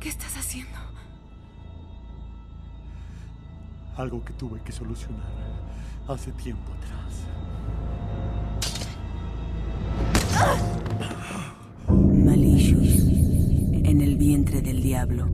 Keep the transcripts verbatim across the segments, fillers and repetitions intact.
¿Qué estás haciendo? Algo que tuve que solucionar hace tiempo atrás. Malicious, en el vientre del diablo.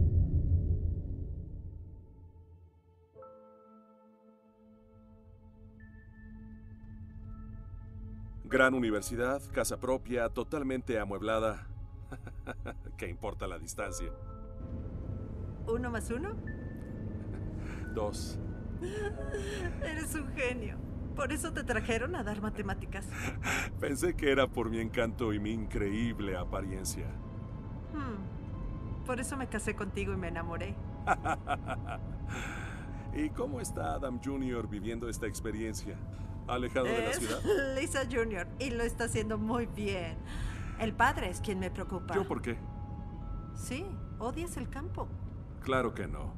Gran universidad, casa propia, totalmente amueblada. ¿Qué importa la distancia? ¿Uno más uno? Dos. Eres un genio. ¿Por eso te trajeron a dar matemáticas? Pensé que era por mi encanto y mi increíble apariencia. Hmm. Por eso me casé contigo y me enamoré. ¿Y cómo está Adam junior viviendo esta experiencia? ¿Alejado de la Es ciudad? Lisa junior y lo está haciendo muy bien. El padre es quien me preocupa. ¿Yo por qué? Sí, odias el campo. Claro que no.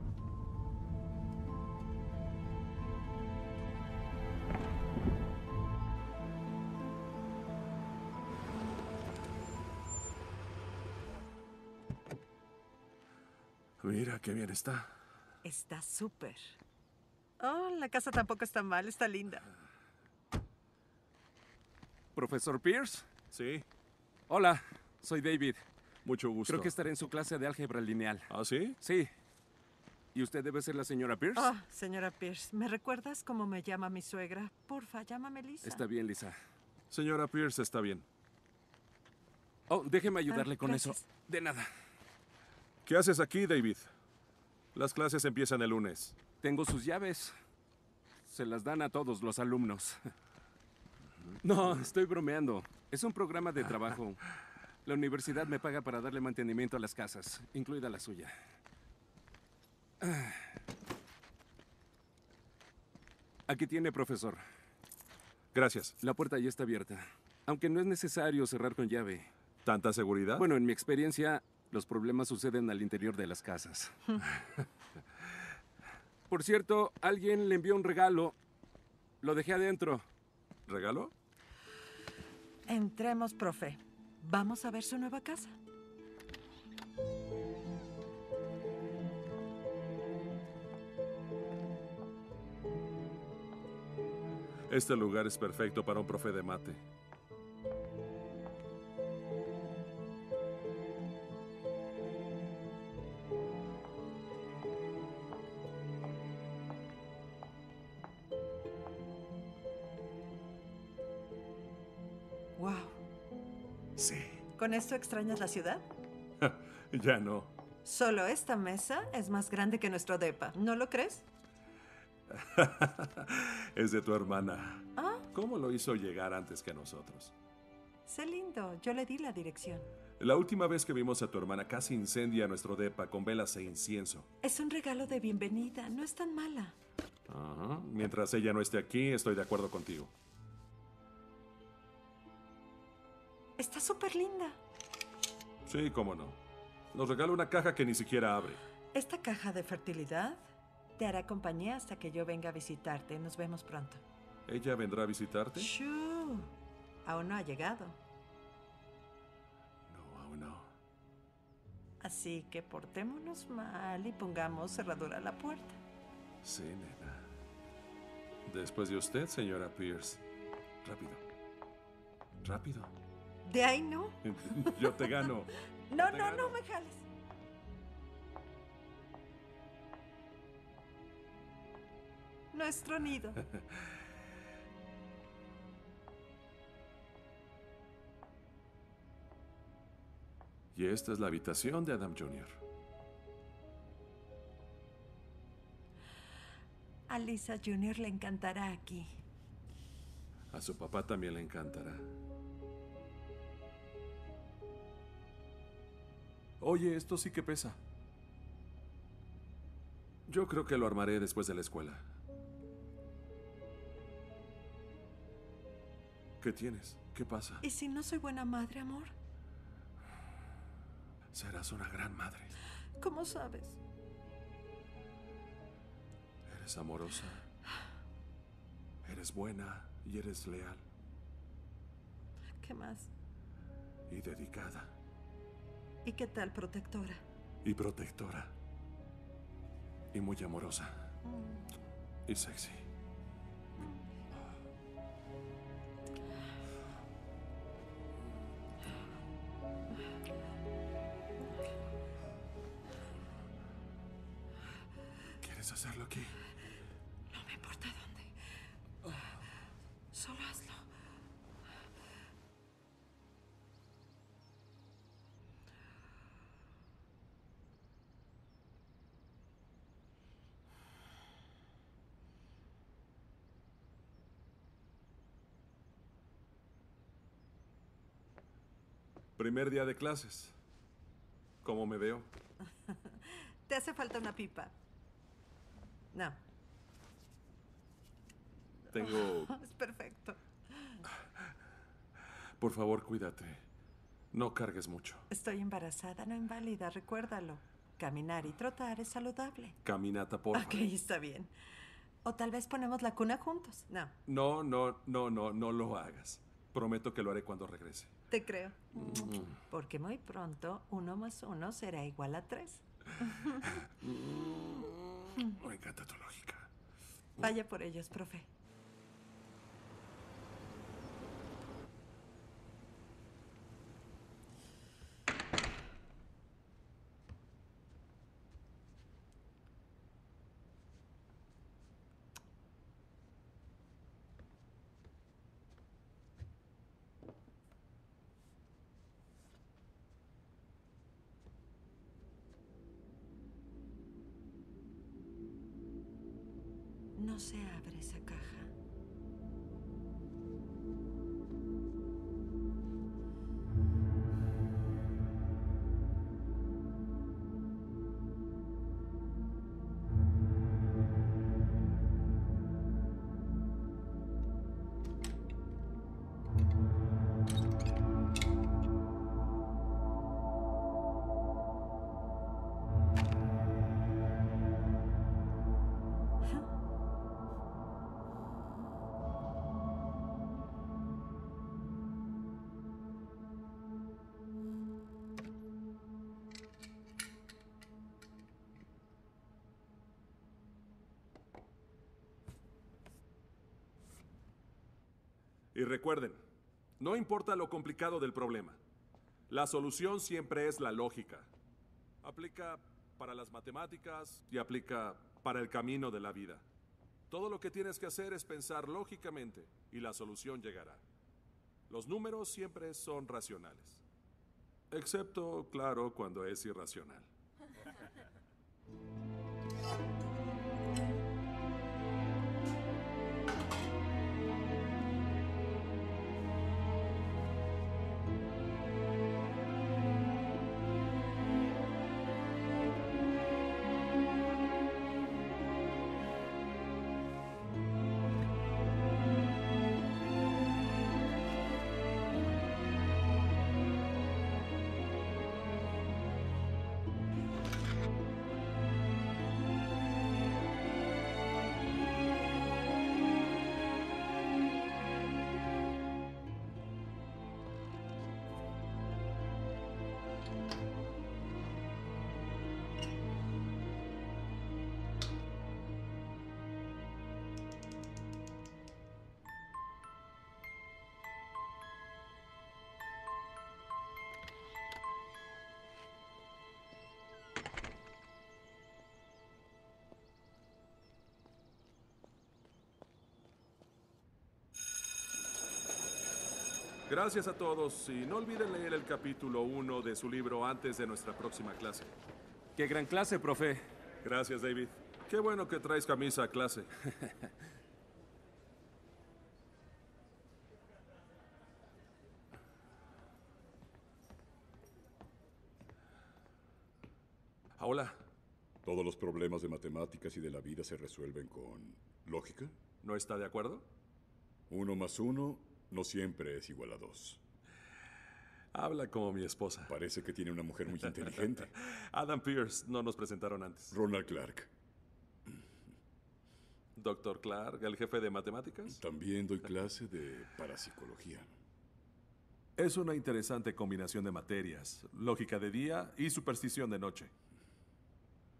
Mira qué bien está. Está súper. Oh, la casa tampoco está mal, está linda. ¿Profesor Pierce? Sí, Hola, soy David. mucho gusto. Creo que estaré en su clase de álgebra lineal. ¿Ah, sí? Sí. ¿Y usted debe ser la señora Pierce? Oh, señora Pierce, ¿me recuerdas cómo me llama mi suegra? Porfa, llámame Lisa. Está bien, Lisa. Señora Pierce, está bien. Oh, déjeme ayudarle Ah, con gracias. eso. De nada. ¿Qué haces aquí, David? Las clases empiezan el lunes. Tengo sus llaves. Se las dan a todos los alumnos. No, estoy bromeando. Es un programa de trabajo. La universidad me paga para darle mantenimiento a las casas, incluida la suya. Aquí tiene, profesor. Gracias. La puerta ya está abierta. Aunque no es necesario cerrar con llave. ¿Tanta seguridad? Bueno, en mi experiencia, los problemas suceden al interior de las casas. Por cierto, alguien le envió un regalo. Lo dejé adentro. ¿Regalo? Entremos, profe. Vamos a ver su nueva casa. Este lugar es perfecto para un profe de mate. Wow. Sí. ¿Con esto extrañas la ciudad? Ya no. Solo esta mesa es más grande que nuestro depa. ¿No lo crees? Es de tu hermana. Ah, ¿Cómo lo hizo llegar antes que nosotros? sé lindo. Yo le di la dirección. La última vez que vimos a tu hermana casi incendia nuestro depa con velas e incienso. Es un regalo de bienvenida. No es tan mala. Ajá. Mientras ella no esté aquí, estoy de acuerdo contigo. Está súper linda. Sí, cómo no. Nos regala una caja que ni siquiera abre. Esta caja de fertilidad te hará compañía hasta que yo venga a visitarte. Nos vemos pronto. ¿Ella vendrá a visitarte? Shoo. Aún no ha llegado. No, aún no. Así que portémonos mal y pongamos cerradura a la puerta. Sí, nena. Después de usted, señora Pierce. Rápido. Rápido. De ahí no. Yo te gano. No, Te no, gano. no me jales. Nuestro nido. Y esta es la habitación de Adam junior A Lisa junior le encantará aquí. A su papá también le encantará. Oye, esto sí que pesa. Yo creo que lo armaré después de la escuela. ¿Qué tienes? ¿Qué pasa? ¿Y si no soy buena madre, amor? Serás una gran madre. ¿Cómo sabes? Eres amorosa. Eres buena y eres leal. ¿Qué más? Y dedicada. ¿Y qué tal, protectora? Y protectora. Y muy amorosa. Y sexy. ¿Quieres hacerlo aquí? No me importa dónde. Solo hazlo. Primer día de clases. ¿Cómo me veo? Te hace falta una pipa. No. Tengo... Es perfecto. Por favor, cuídate. No cargues mucho. Estoy embarazada, no inválida, recuérdalo. Caminar y trotar es saludable. Caminata, por favor. Ok, está bien. O tal vez ponemos la cuna juntos. No, No, no, no, no, no lo hagas. Prometo que lo haré cuando regrese. te creo. Porque muy pronto uno más uno será igual a tres. Me encanta tu lógica. Vaya por ellos, profe. No se abre esa caja. Y recuerden, no importa lo complicado del problema, la solución siempre es la lógica. Aplica para las matemáticas y aplica para el camino de la vida. Todo lo que tienes que hacer es pensar lógicamente y la solución llegará. Los números siempre son racionales, excepto, claro, cuando es irracional. Gracias a todos y no olviden leer el capítulo uno de su libro antes de nuestra próxima clase. ¡Qué gran clase, profe! Gracias, David. Qué bueno que traes camisa a clase. Hola. Todos los problemas de matemáticas y de la vida se resuelven con lógica. ¿No está de acuerdo? Uno más uno no siempre es igual a dos. Habla como mi esposa. Parece que tiene una mujer muy inteligente. Adam Pierce, no nos presentaron antes. Ronald Clark. Doctor Clark, el jefe de matemáticas. También doy clase de parapsicología. Es una interesante combinación de materias, lógica de día y superstición de noche.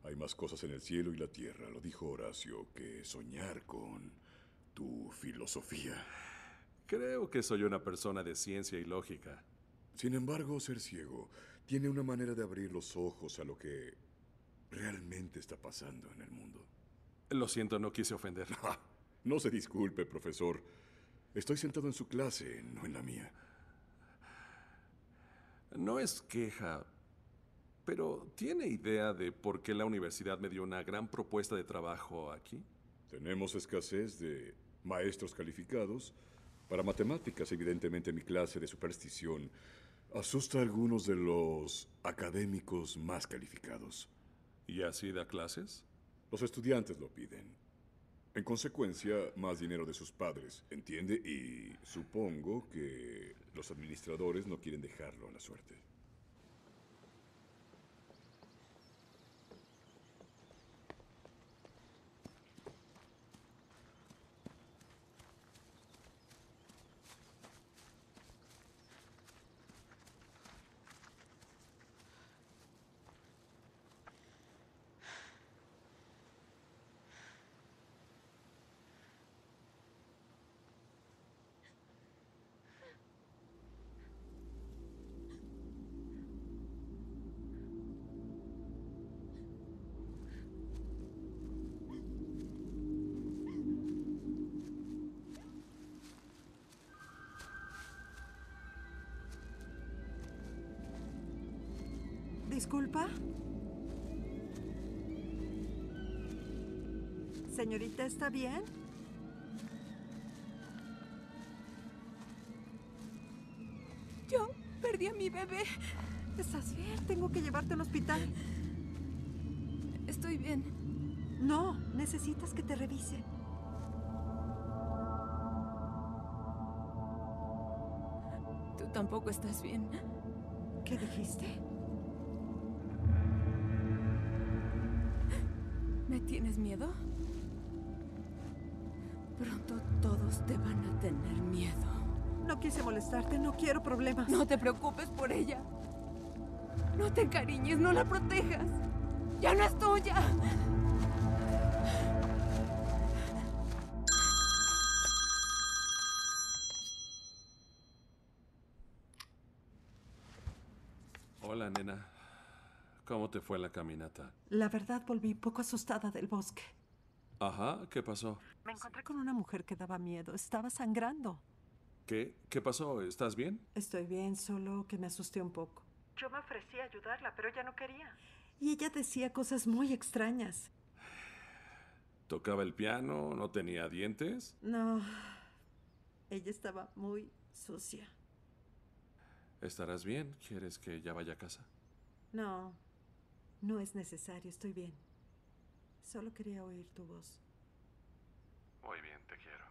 Hay más cosas en el cielo y la tierra, lo dijo Horacio, que soñar con tu filosofía. Creo que soy una persona de ciencia y lógica. Sin embargo, ser ciego tiene una manera de abrir los ojos a lo que realmente está pasando en el mundo. Lo siento, no quise ofender. No se disculpe, profesor. Estoy sentado en su clase, no en la mía. No es queja, pero ¿tiene idea de por qué la universidad me dio una gran propuesta de trabajo aquí? Tenemos escasez de maestros calificados. Para matemáticas, evidentemente, mi clase de superstición asusta a algunos de los académicos más calificados. ¿Y así da clases? Los estudiantes lo piden. En consecuencia, más dinero de sus padres, ¿entiende? Y supongo que los administradores no quieren dejarlo a la suerte. Disculpa. Señorita, ¿está bien? Yo perdí a mi bebé. ¿Estás bien? Tengo que llevarte al hospital. Estoy bien. No, necesitas que te revise. Tú tampoco estás bien. ¿Qué dijiste? ¿Me tienes miedo? Pronto todos te van a tener miedo. No quise molestarte, no quiero problemas. No te preocupes por ella. No te encariñes, no la protejas. Ya no es tuya. Hola, nena. ¿Cómo te fue la caminata? La verdad, volví poco asustada del bosque. Ajá, ¿qué pasó? Me encontré con una mujer que daba miedo. Estaba sangrando. ¿Qué? ¿Qué pasó? ¿Estás bien? Estoy bien, solo que me asusté un poco. Yo me ofrecí a ayudarla, pero ella no quería. Y ella decía cosas muy extrañas. ¿Tocaba el piano? ¿No tenía dientes? No, ella estaba muy sucia. ¿Estarás bien? ¿Quieres que ya vaya a casa? No, no es necesario, estoy bien. Solo quería oír tu voz. Muy bien, te quiero.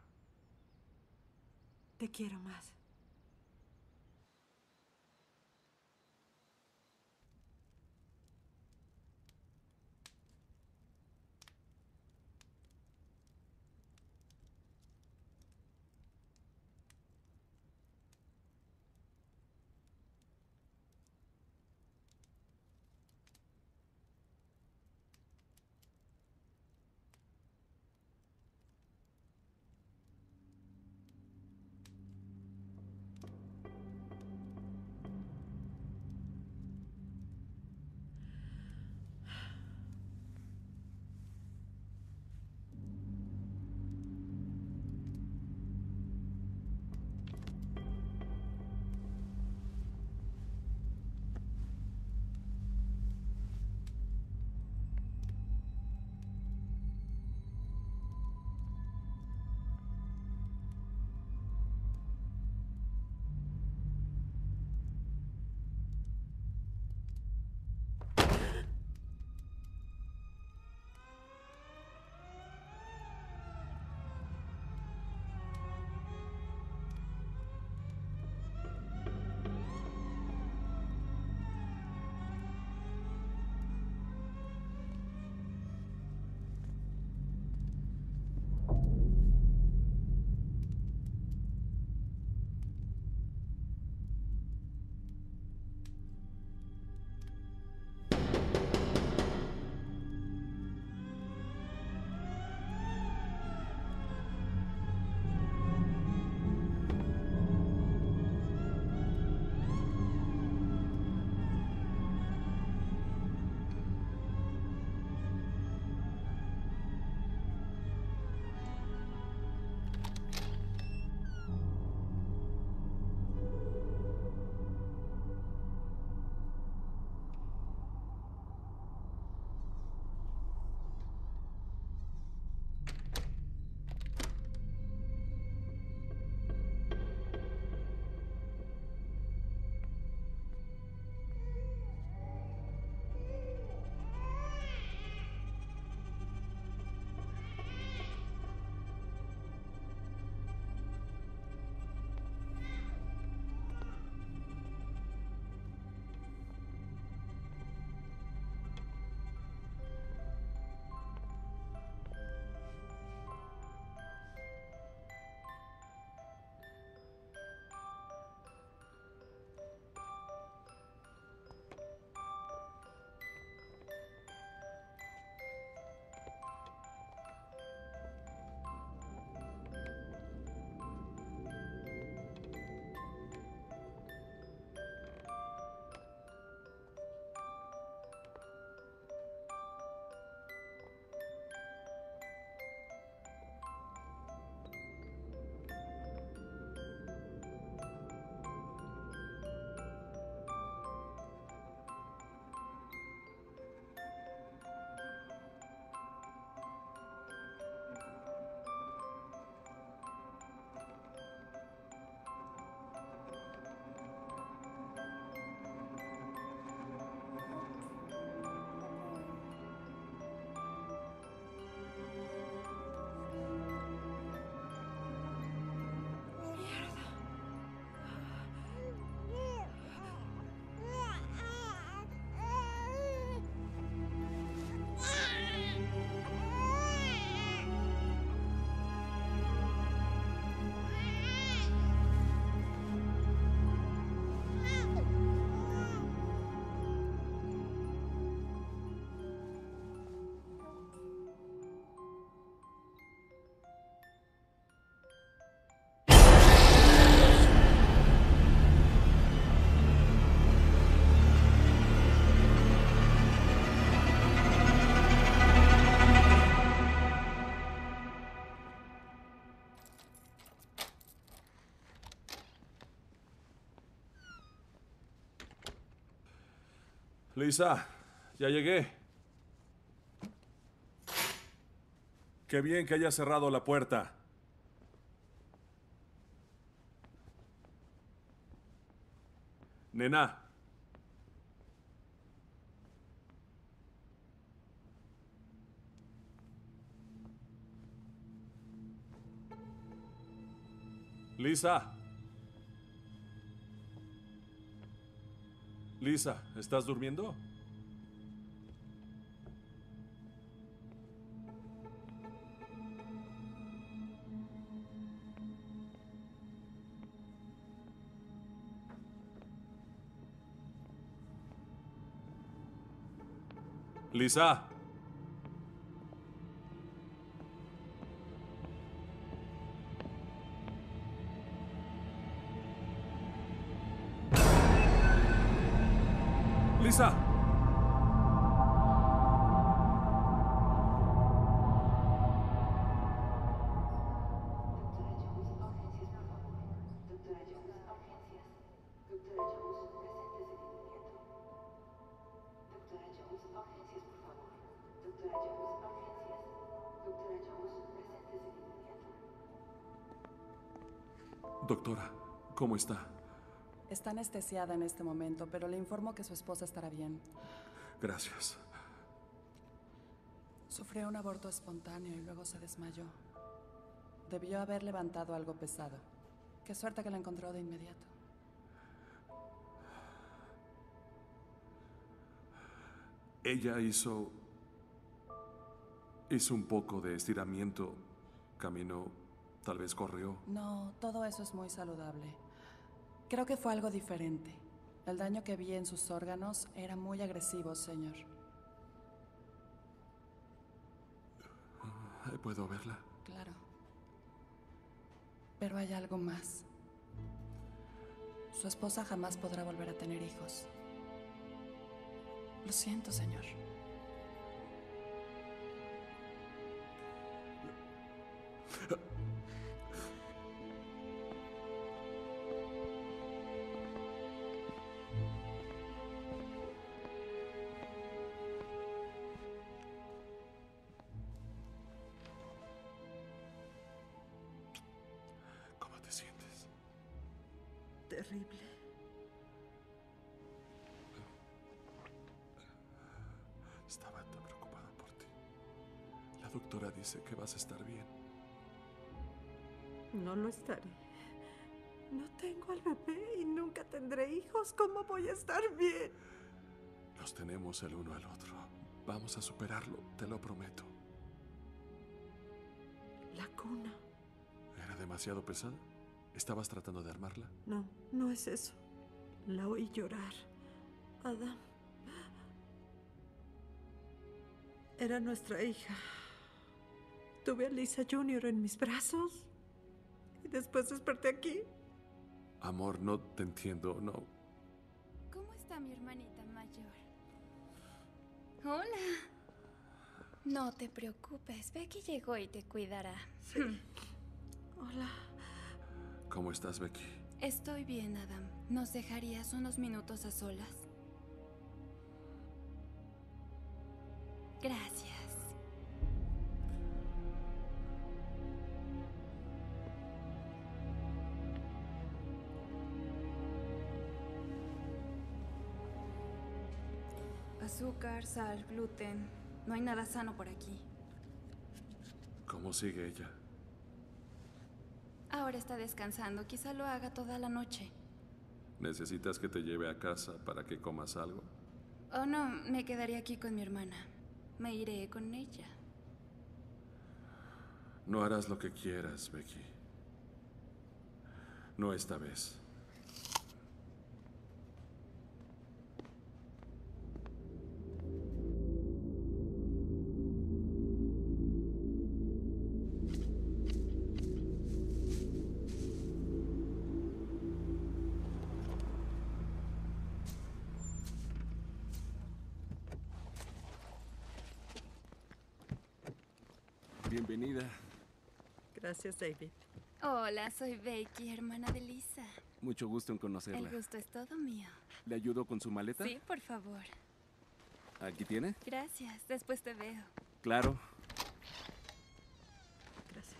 Te quiero más. Lisa, ya llegué. Qué bien que hayas cerrado la puerta. Nena. Lisa. Lisa, ¿estás durmiendo? Lisa. Lisa. Doctora, ¿cómo está? Está anestesiada en este momento, pero le informo que su esposa estará bien. Gracias. Sufrió un aborto espontáneo y luego se desmayó. Debió haber levantado algo pesado. Qué suerte que la encontró de inmediato. Ella hizo... hizo un poco de estiramiento. Caminó, tal vez corrió. No, todo eso es muy saludable. Creo que fue algo diferente. El daño que vi en sus órganos era muy agresivo, señor. ¿Puedo verla? Claro. Pero hay algo más. Su esposa jamás podrá volver a tener hijos. Lo siento, señor. ¿Cómo te sientes? Terrible. Estaba tan preocupado por ti. La doctora dice que vas a estar bien. No lo estaré. No tengo al bebé y nunca tendré hijos. ¿Cómo voy a estar bien? Los tenemos el uno al otro. Vamos a superarlo, te lo prometo. La cuna. ¿Era demasiado pesada? ¿Estabas tratando de armarla? No, no es eso. La oí llorar. Adam. Era nuestra hija. Tuve a Lisa junior en mis brazos. Y después desperté aquí. Amor, no te entiendo, no. ¿Cómo está mi hermanita mayor? Hola. No te preocupes, Becky llegó y te cuidará. Sí. Hola. ¿Cómo estás, Becky? Estoy bien, Adam. ¿Nos dejarías unos minutos a solas? Gracias. Azúcar, sal, gluten. No hay nada sano por aquí. ¿Cómo sigue ella? Ahora está descansando. Quizá lo haga toda la noche. ¿Necesitas que te lleve a casa para que comas algo? Oh, no. Me quedaré aquí con mi hermana. Me iré con ella. No harás lo que quieras, Becky. No esta vez. Bienvenida. Gracias, David. Hola, soy Becky, hermana de Lisa. Mucho gusto en conocerla. El gusto es todo mío. ¿Le ayudo con su maleta? Sí, por favor. ¿Aquí tiene? Gracias. Después te veo. Claro. Gracias.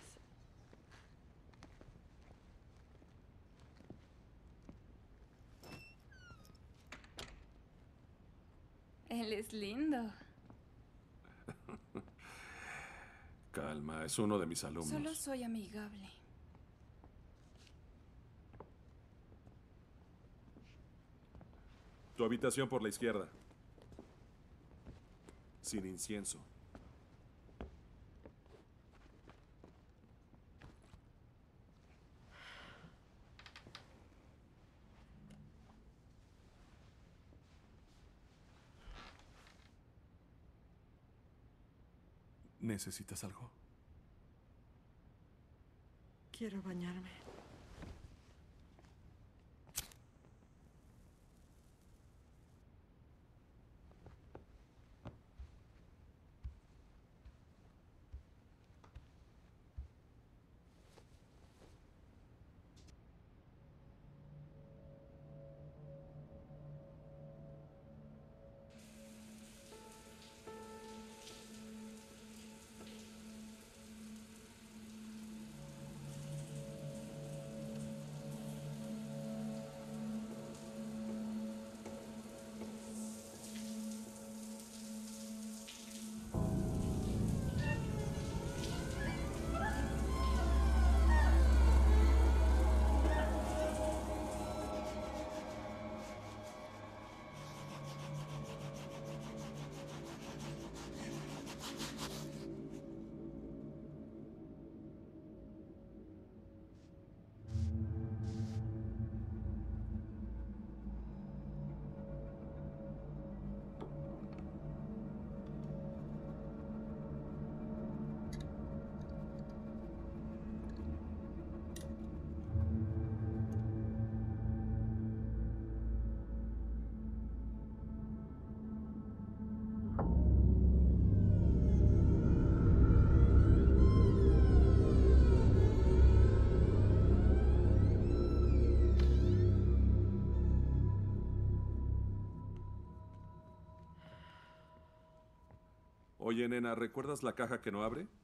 Él es lindo. Calma, es uno de mis alumnos. Solo soy amigable. Tu habitación por la izquierda. Sin incienso. ¿Necesitas algo? Quiero bañarme. Oye, nena, ¿recuerdas la caja que no abre?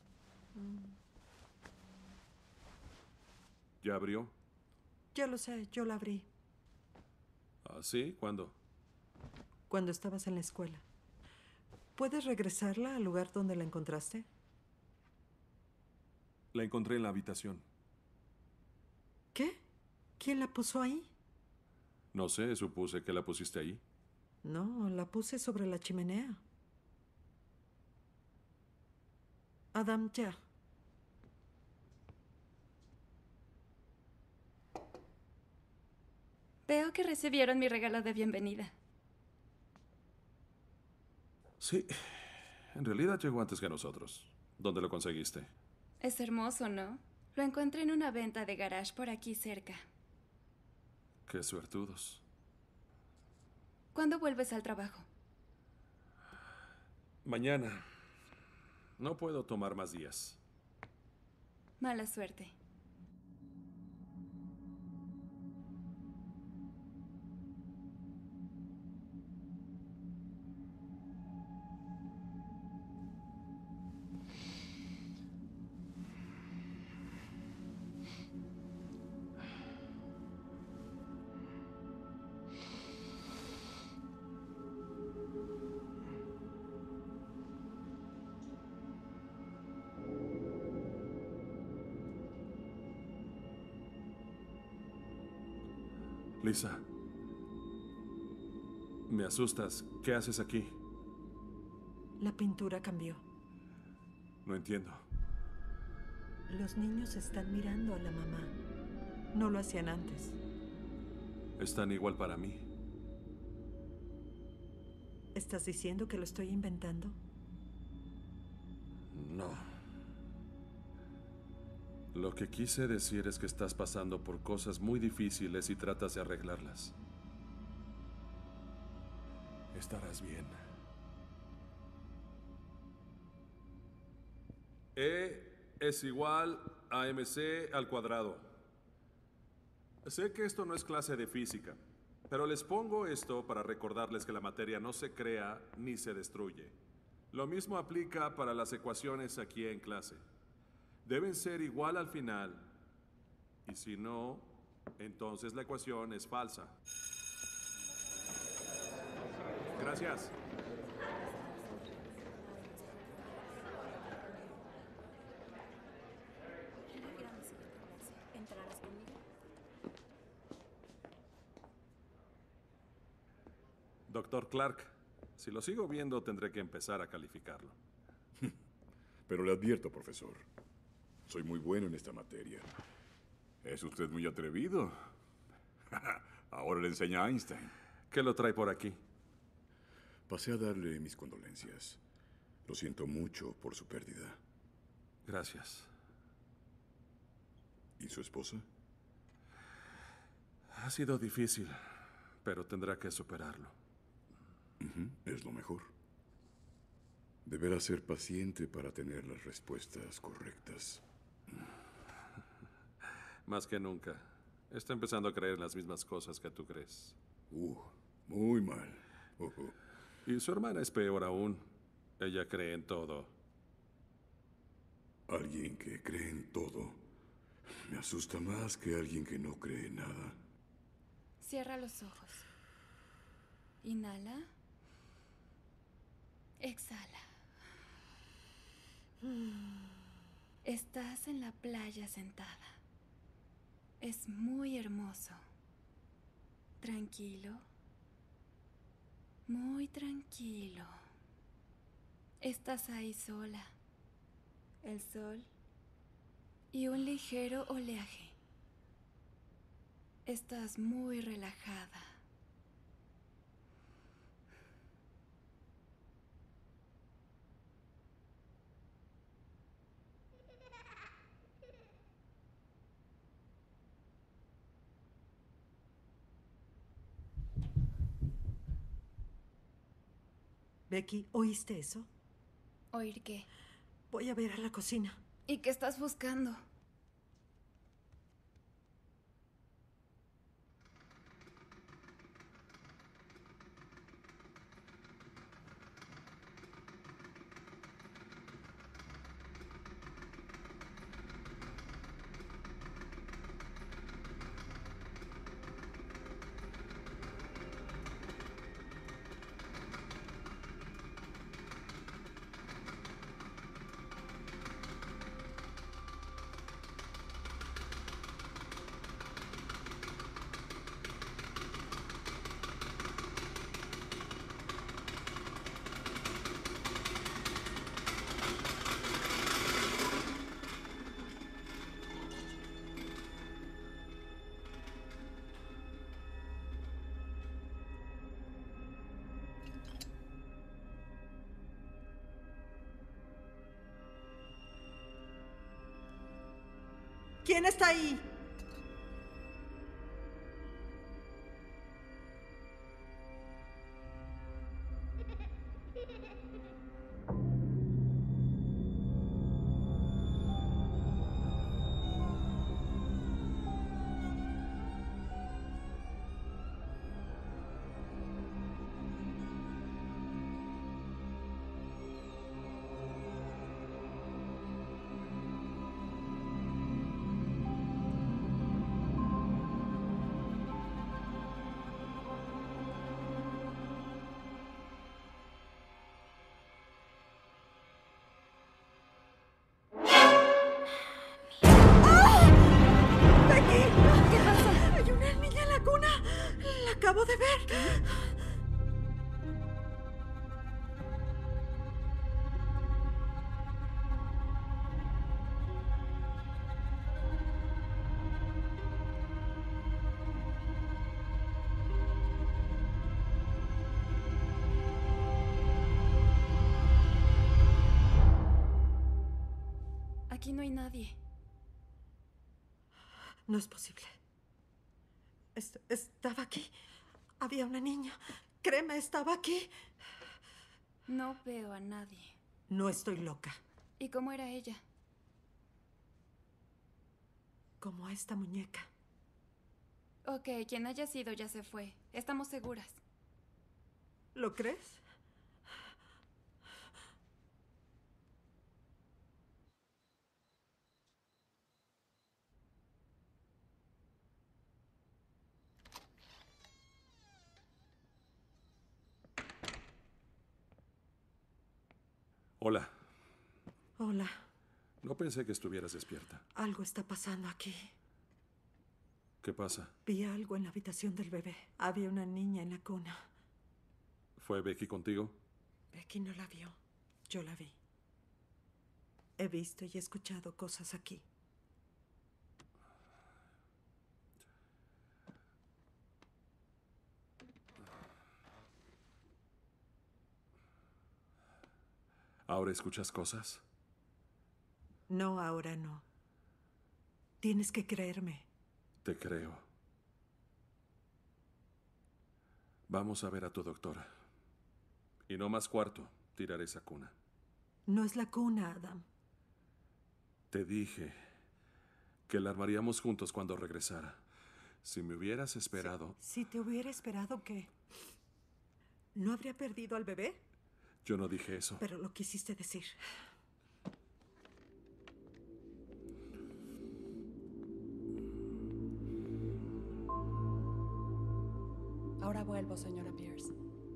¿Ya abrió? Ya lo sé, yo la abrí. ¿Ah, sí? ¿Cuándo? Cuando estabas en la escuela. ¿Puedes regresarla al lugar donde la encontraste? La encontré en la habitación. ¿Qué? ¿Quién la puso ahí? No sé, supuse que la pusiste ahí. No, la puse sobre la chimenea. Adam, ya. Veo que recibieron mi regalo de bienvenida. Sí, en realidad llegó antes que nosotros. ¿Dónde lo conseguiste? Es hermoso, ¿no? Lo encontré en una venta de garage por aquí cerca. Qué suertudos. ¿Cuándo vuelves al trabajo? Mañana. No puedo tomar más días. Mala suerte. Lisa. Me asustas. ¿Qué haces aquí? La pintura cambió. No entiendo. Los niños están mirando a la mamá. No lo hacían antes. Están igual para mí. ¿Estás diciendo que lo estoy inventando? No. Lo que quise decir es que estás pasando por cosas muy difíciles y tratas de arreglarlas. Estarás bien. E es igual a mc al cuadrado. Sé que esto no es clase de física, Pero les pongo esto para recordarles que la materia no se crea ni se destruye. Lo mismo aplica para las ecuaciones aquí en clase. Deben ser igual al final. Y si no, entonces la ecuación es falsa. Gracias. Doctor Clark, si lo sigo viendo tendré que empezar a calificarlo. Pero le advierto, profesor, soy muy bueno en esta materia. ¿Es usted muy atrevido? Ahora le enseña a Einstein. ¿Qué lo trae por aquí? Pasé a darle mis condolencias. Lo siento mucho por su pérdida. Gracias. ¿Y su esposa? Ha sido difícil, pero tendrá que superarlo. Uh-huh. Es lo mejor. Deberá ser paciente para tener las respuestas correctas. Más que nunca. Está empezando a creer en las mismas cosas que tú crees. Uh, muy mal. Uh-huh. Y su hermana es peor aún. Ella cree en todo. Alguien que cree en todo me asusta más que alguien que no cree en nada. Cierra los ojos. Inhala. Exhala. Estás en la playa sentada. Es muy hermoso. Tranquilo. Muy tranquilo. Estás ahí sola. El sol y un ligero oleaje. Estás muy relajada. Becky, ¿oíste eso? ¿Oír qué? Voy a ver a la cocina. ¿Y qué estás buscando? ¿Quién está ahí? Acabo de ver. Aquí no hay nadie. No es posible. Est- estaba aquí. Había una niña. Créeme, estaba aquí. No veo a nadie. No estoy loca. ¿Y cómo era ella? Como esta muñeca. Ok, quien haya sido ya se fue. Estamos seguras. ¿Lo crees? Hola. Hola. No pensé que estuvieras despierta. Algo está pasando aquí. ¿Qué pasa? Vi algo en la habitación del bebé. Había una niña en la cuna. ¿Fue Becky contigo? Becky no la vio. Yo la vi. He visto y he escuchado cosas aquí. ¿Ahora escuchas cosas? No, ahora no. Tienes que creerme. Te creo. Vamos a ver a tu doctora. Y no más cuarto. Tiraré esa cuna. No es la cuna, Adam. Te dije que la armaríamos juntos cuando regresara. Si me hubieras esperado... Si, si te hubiera esperado, ¿qué? ¿No habría perdido al bebé? Yo no dije eso. Pero lo quisiste decir. Ahora vuelvo, señora Pierce.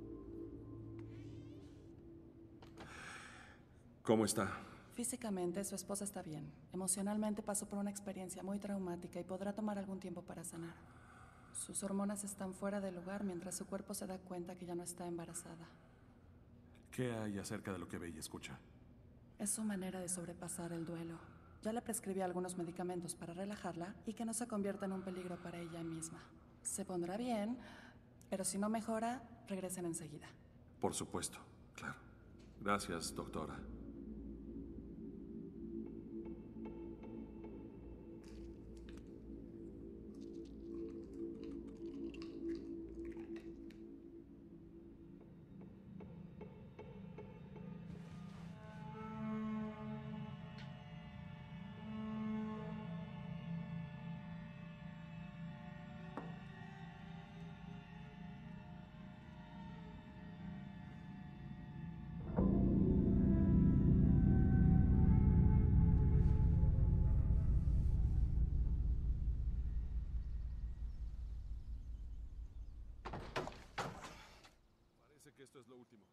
¿Cómo está? Físicamente, su esposa está bien. Emocionalmente pasó por una experiencia muy traumática y podrá tomar algún tiempo para sanar. Sus hormonas están fuera de lugar mientras su cuerpo se da cuenta que ya no está embarazada. ¿Qué hay acerca de lo que ve y escucha? Es su manera de sobrepasar el duelo. Ya le prescribí algunos medicamentos para relajarla y que no se convierta en un peligro para ella misma. Se pondrá bien, pero si no mejora, regresen enseguida. Por supuesto, claro. Gracias, doctora. Que esto es lo último.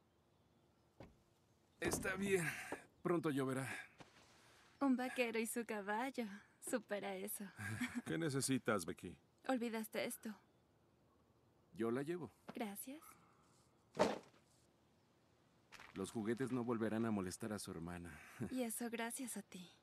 Está bien. Pronto lloverá. Un vaquero y su caballo. Supera eso. ¿Qué necesitas, Becky? Olvidaste esto. Yo la llevo. Gracias. Los juguetes no volverán a molestar a su hermana. Y eso gracias a ti.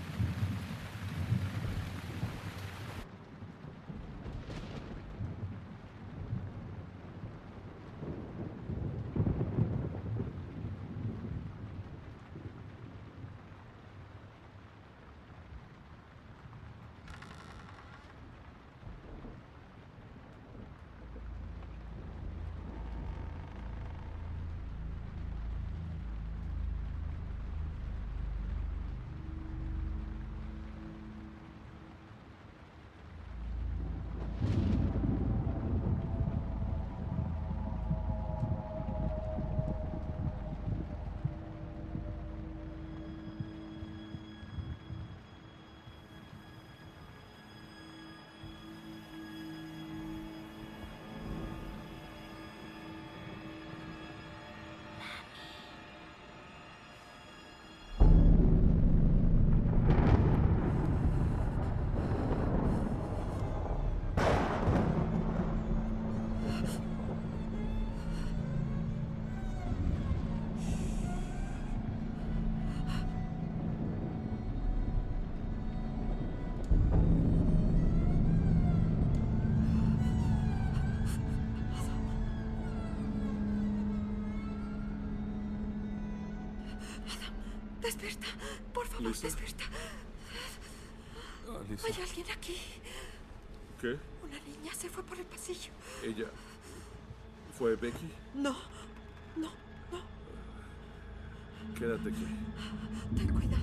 Despierta, por favor, Lisa. despierta. Ah, Lisa. Hay alguien aquí. ¿Qué? Una niña se fue por el pasillo. ¿Ella fue Becky? No, no, no. Quédate aquí. Ten cuidado.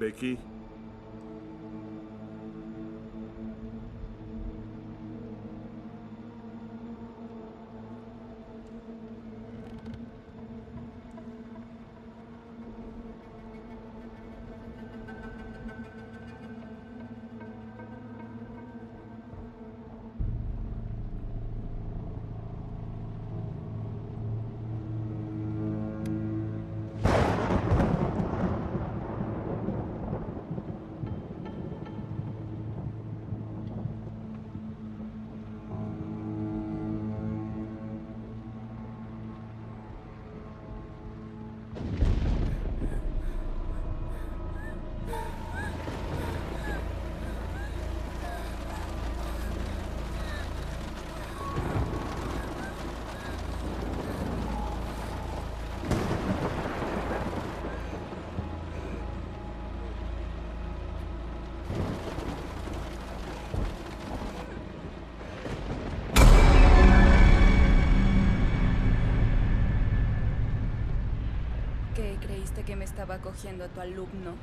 Becky. ¿Qué creíste que me estaba cogiendo a tu alumno?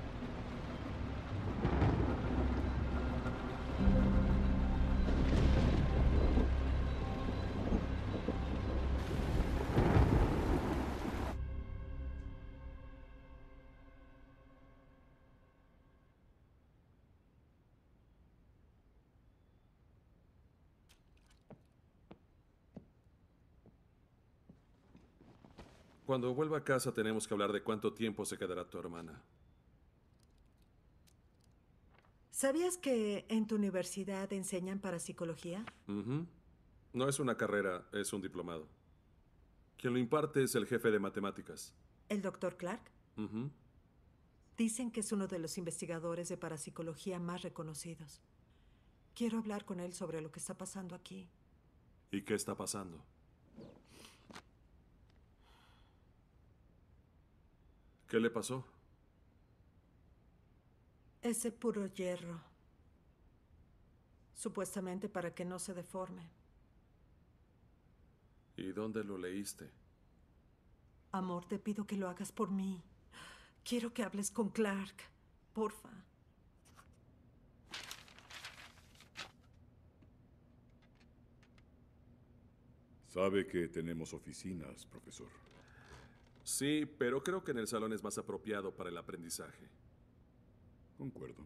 Cuando vuelva a casa tenemos que hablar de cuánto tiempo se quedará tu hermana. ¿Sabías que en tu universidad enseñan parapsicología? Uh-huh. No es una carrera, es un diplomado. Quien lo imparte es el jefe de matemáticas. ¿El doctor Clark? Uh-huh. Dicen que es uno de los investigadores de parapsicología más reconocidos. Quiero hablar con él sobre lo que está pasando aquí. ¿Y qué está pasando? ¿Qué le pasó? Ese puro hierro. Supuestamente para que no se deforme. ¿Y dónde lo leíste? Amor, te pido que lo hagas por mí. Quiero que hables con Clark. Porfa. Sabe que tenemos oficinas, profesor. Sí, pero creo que en el salón es más apropiado para el aprendizaje. Concuerdo.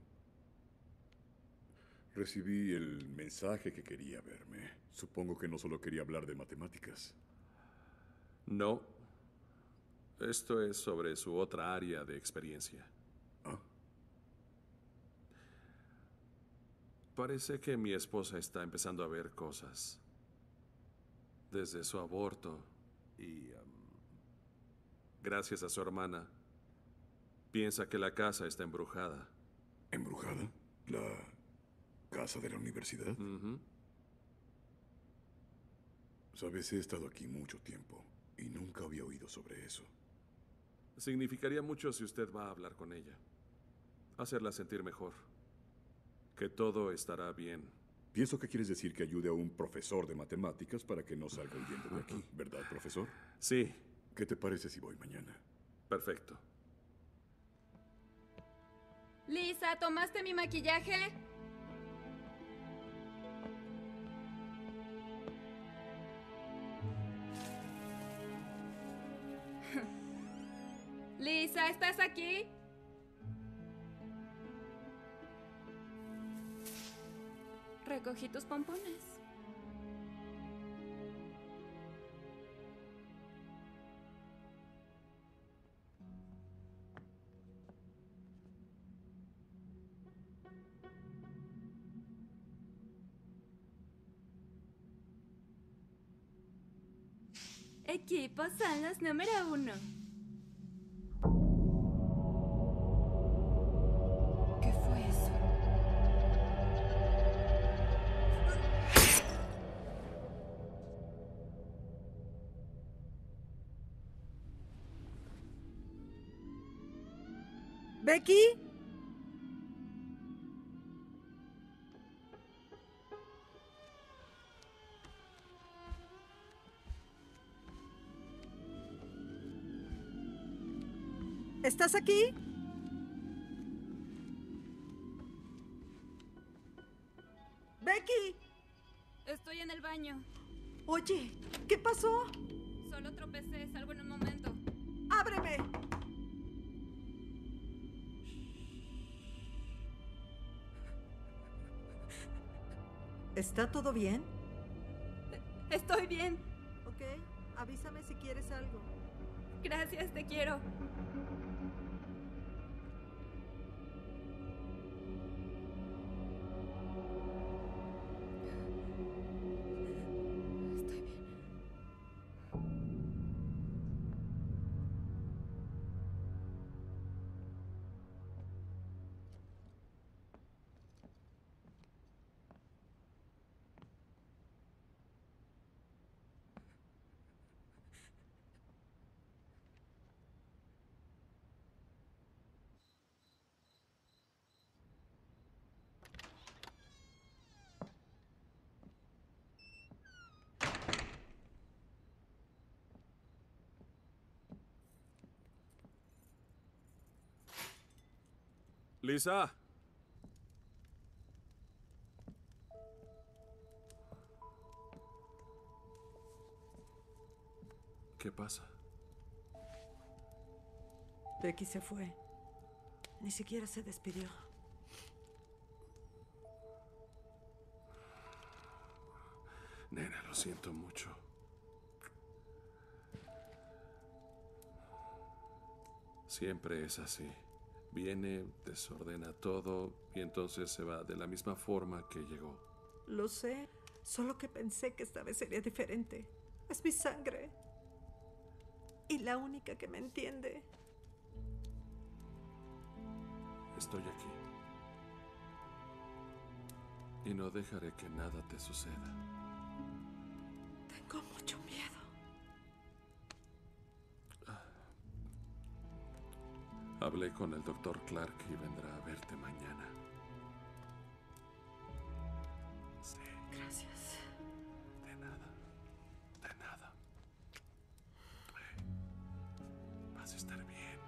Recibí el mensaje que quería verme. Supongo que no solo quería hablar de matemáticas. No. Esto es sobre su otra área de experiencia. ¿Ah? Parece que mi esposa está empezando a ver cosas. Desde su aborto y... Um, gracias a su hermana, piensa que la casa está embrujada. ¿Embrujada? ¿La casa de la universidad? Uh-huh. Sabes, he estado aquí mucho tiempo y nunca había oído sobre eso. Significaría mucho si usted va a hablar con ella. Hacerla sentir mejor. Que todo estará bien. Pienso que quieres decir que ayude a un profesor de matemáticas para que no salga huyendo de aquí, ¿verdad, profesor? Sí. ¿Qué te parece si voy mañana? Perfecto. Lisa, ¿tomaste mi maquillaje? Lisa, ¿estás aquí? Recogí tus pompones. Equipos son los número uno. ¿Qué fue eso? ¿Becky? ¿Estás aquí? ¡Becky! Estoy en el baño. Oye, ¿qué pasó? Solo tropecé, salgo en un momento. ¡Ábreme! ¿Está todo bien? Estoy bien. Ok, avísame si quieres algo. Gracias, te quiero. Estoy bien. Lisa. ¿Qué pasa? Becky se fue. Ni siquiera se despidió. Nena, lo siento mucho. Siempre es así. Viene, desordena todo y entonces se va de la misma forma que llegó. Lo sé, solo que pensé que esta vez sería diferente. Es mi sangre. Y la única que me entiende. Estoy aquí. Y no dejaré que nada te suceda. Tengo mucho miedo. Hablé con el doctor Clark y vendrá a verte mañana. Sí. Gracias. De nada. De nada. Vas a estar bien.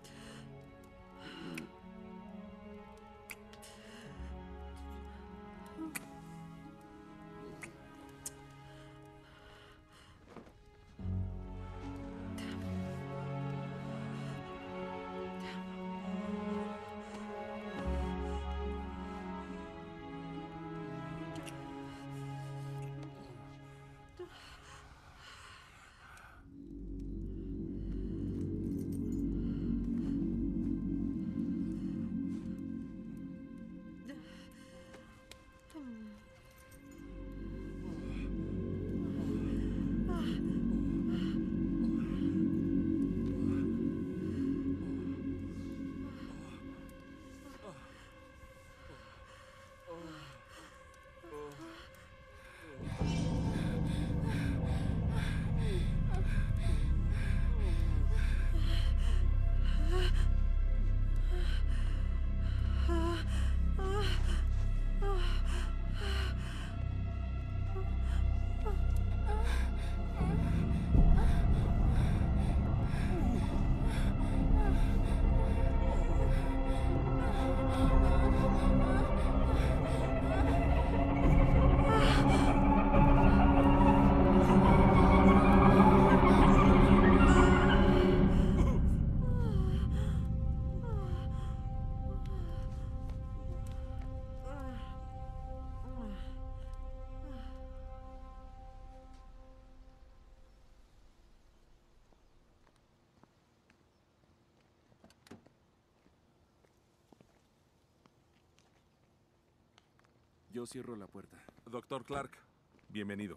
Yo cierro la puerta. Doctor Clark, bienvenido.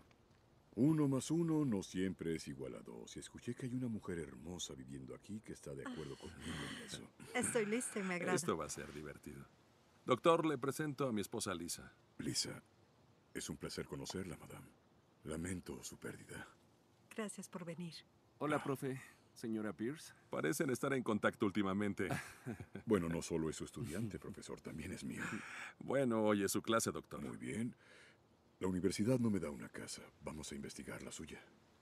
Uno más uno no siempre es igual a dos. Y escuché que hay una mujer hermosa viviendo aquí que está de acuerdo conmigo en eso. Estoy lista y me agrada. Esto va a ser divertido. Doctor, le presento a mi esposa Lisa. Lisa, es un placer conocerla, madame. Lamento su pérdida. Gracias por venir. Hola, profe. Señora Pierce. Parecen estar en contacto últimamente. Bueno, no solo es su estudiante, profesor, también es mío. Bueno, hoy es su clase, doctor. Muy bien. La universidad no me da una casa. Vamos a investigar la suya.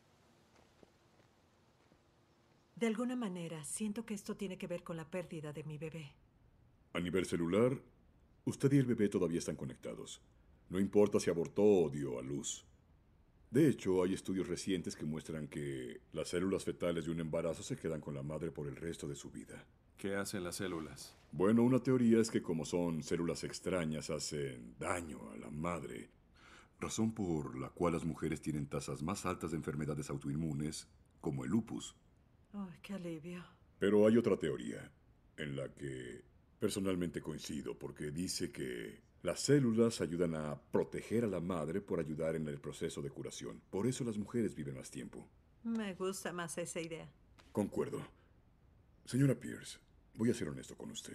De alguna manera, siento que esto tiene que ver con la pérdida de mi bebé. A nivel celular, usted y el bebé todavía están conectados. No importa si abortó o dio a luz. De hecho, hay estudios recientes que muestran que las células fetales de un embarazo se quedan con la madre por el resto de su vida. ¿Qué hacen las células? Bueno, una teoría es que como son células extrañas, hacen daño a la madre. Razón por la cual las mujeres tienen tasas más altas de enfermedades autoinmunes, como el lupus. Ay, qué alivio. Pero hay otra teoría, en la que personalmente coincido, porque dice que las células ayudan a proteger a la madre por ayudar en el proceso de curación. Por eso las mujeres viven más tiempo. Me gusta más esa idea. Concuerdo. Señora Pierce, voy a ser honesto con usted.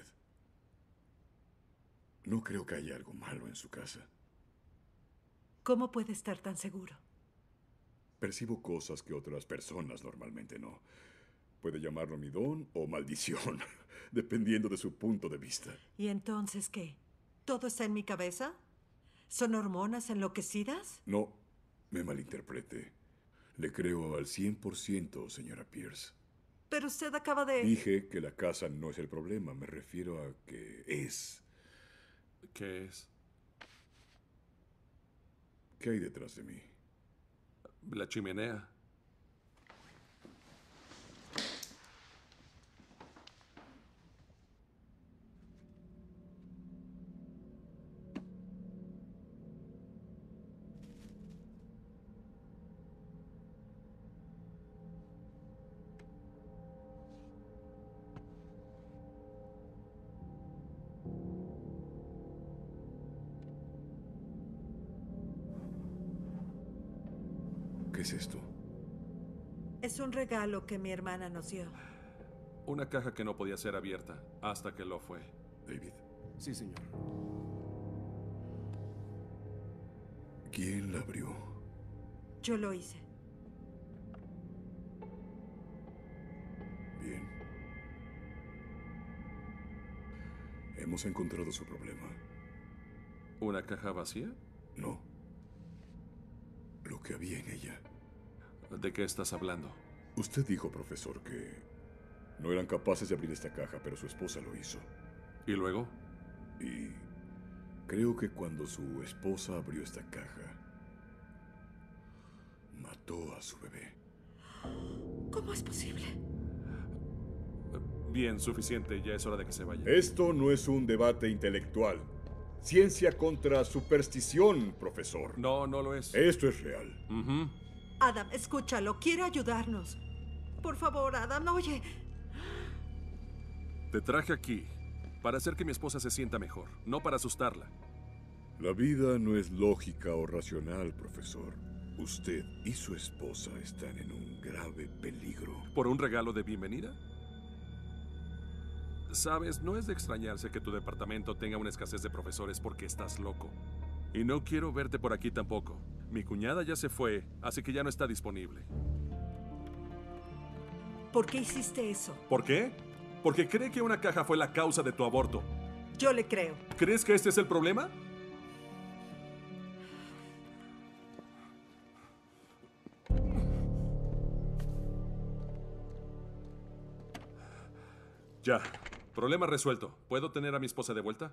No creo que haya algo malo en su casa. ¿Cómo puede estar tan seguro? Percibo cosas que otras personas normalmente no. Puede llamarlo mi don o maldición, dependiendo de su punto de vista. ¿Y entonces qué? ¿Todo está en mi cabeza? ¿Son hormonas enloquecidas? No, me malinterprete. Le creo al cien por ciento, señora Pierce. Pero usted acaba de... Dije que la casa no es el problema. Me refiero a que es. ¿Qué es? ¿Qué hay detrás de mí? La chimenea. ¿Qué es esto? Es un regalo que mi hermana nos dio. Una caja que no podía ser abierta hasta que lo fue. David. Sí, señor. ¿Quién la abrió? Yo lo hice. Bien. Hemos encontrado su problema. ¿Una caja vacía? No. Lo que había en ella. ¿De qué estás hablando? Usted dijo, profesor, que no eran capaces de abrir esta caja, pero su esposa lo hizo. ¿Y luego? Y creo que cuando su esposa abrió esta caja, mató a su bebé. ¿Cómo es posible? Bien, suficiente. Ya es hora de que se vaya. Esto no es un debate intelectual. Ciencia contra superstición, profesor. No, no lo es. Esto es real. Uh-huh. Adam, escúchalo. Quiere ayudarnos. Por favor, Adam, oye. Te traje aquí para hacer que mi esposa se sienta mejor, no para asustarla. La vida no es lógica o racional, profesor. Usted y su esposa están en un grave peligro. ¿Por un regalo de bienvenida? Sabes, no es de extrañarse que tu departamento tenga una escasez de profesores porque estás loco. Y no quiero verte por aquí tampoco. Mi cuñada ya se fue, así que ya no está disponible. ¿Por qué hiciste eso? ¿Por qué? Porque cree que una caja fue la causa de tu aborto. Yo le creo. ¿Crees que este es el problema? Ya. Problema resuelto. ¿Puedo tener a mi esposa de vuelta?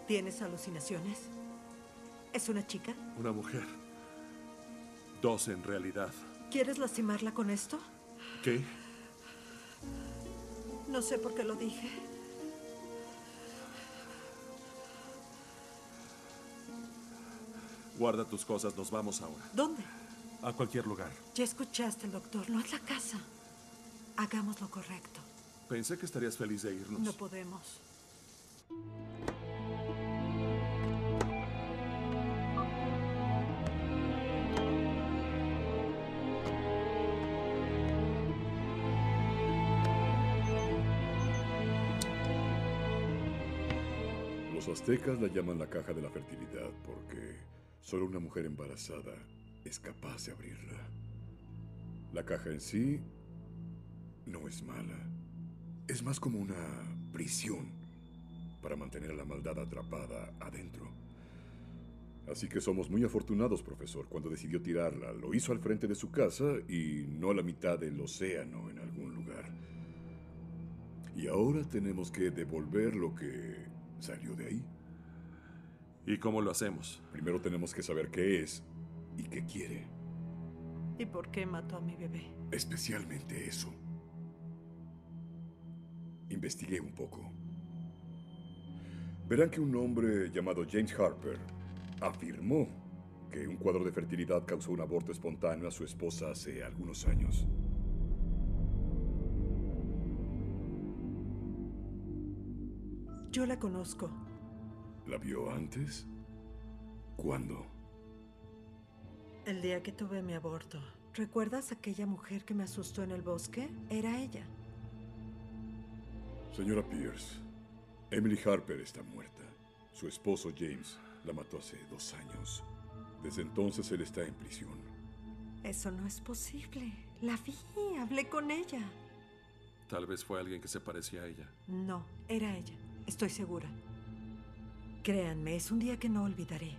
¿Tienes alucinaciones? ¿Es una chica? Una mujer. Dos en realidad. ¿Quieres lastimarla con esto? ¿Qué? No sé por qué lo dije. Guarda tus cosas, nos vamos ahora. ¿Dónde? A cualquier lugar. Ya escuchaste, doctor. No es la casa. Hagamos lo correcto. Pensé que estarías feliz de irnos. No podemos. Los aztecas la llaman la caja de la fertilidad porque solo una mujer embarazada es capaz de abrirla. La caja en sí no es mala. Es más como una prisión para mantener a la maldad atrapada adentro. Así que somos muy afortunados, profesor. Cuando decidió tirarla, lo hizo al frente de su casa y no a la mitad del océano en algún lugar. Y ahora tenemos que devolver lo que salió de ahí. ¿Y cómo lo hacemos? Primero tenemos que saber qué es y qué quiere. ¿Y por qué mató a mi bebé? Especialmente eso. Investigué un poco. Verán que un hombre llamado James Harper afirmó que un cuadro de fertilidad causó un aborto espontáneo a su esposa hace algunos años. Yo la conozco. ¿La vio antes? ¿Cuándo? El día que tuve mi aborto. ¿Recuerdas aquella mujer que me asustó en el bosque? Era ella. Señora Pierce, Emily Harper está muerta. Su esposo James la mató hace dos años. Desde entonces él está en prisión. Eso no es posible. La vi, hablé con ella. Tal vez fue alguien que se parecía a ella. No, era ella. Estoy segura. Créanme, es un día que no olvidaré.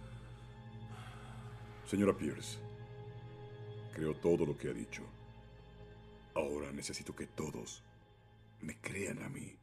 Señora Pierce, creo todo lo que ha dicho. Ahora necesito que todos me crean a mí.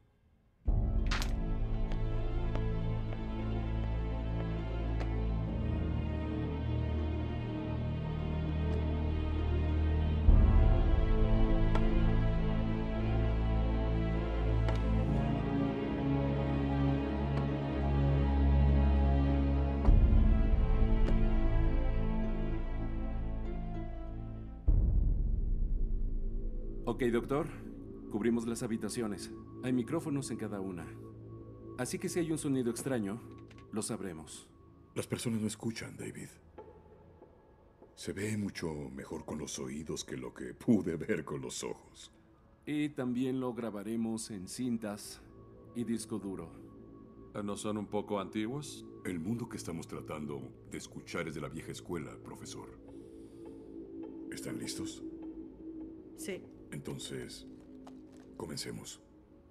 Ok, doctor. Cubrimos las habitaciones. Hay micrófonos en cada una. Así que si hay un sonido extraño, lo sabremos. Las personas no escuchan, David. Se ve mucho mejor con los oídos que lo que pude ver con los ojos. Y también lo grabaremos en cintas y disco duro. ¿No son un poco antiguos? El mundo que estamos tratando de escuchar es de la vieja escuela, profesor. ¿Están listos? Sí. Entonces, comencemos.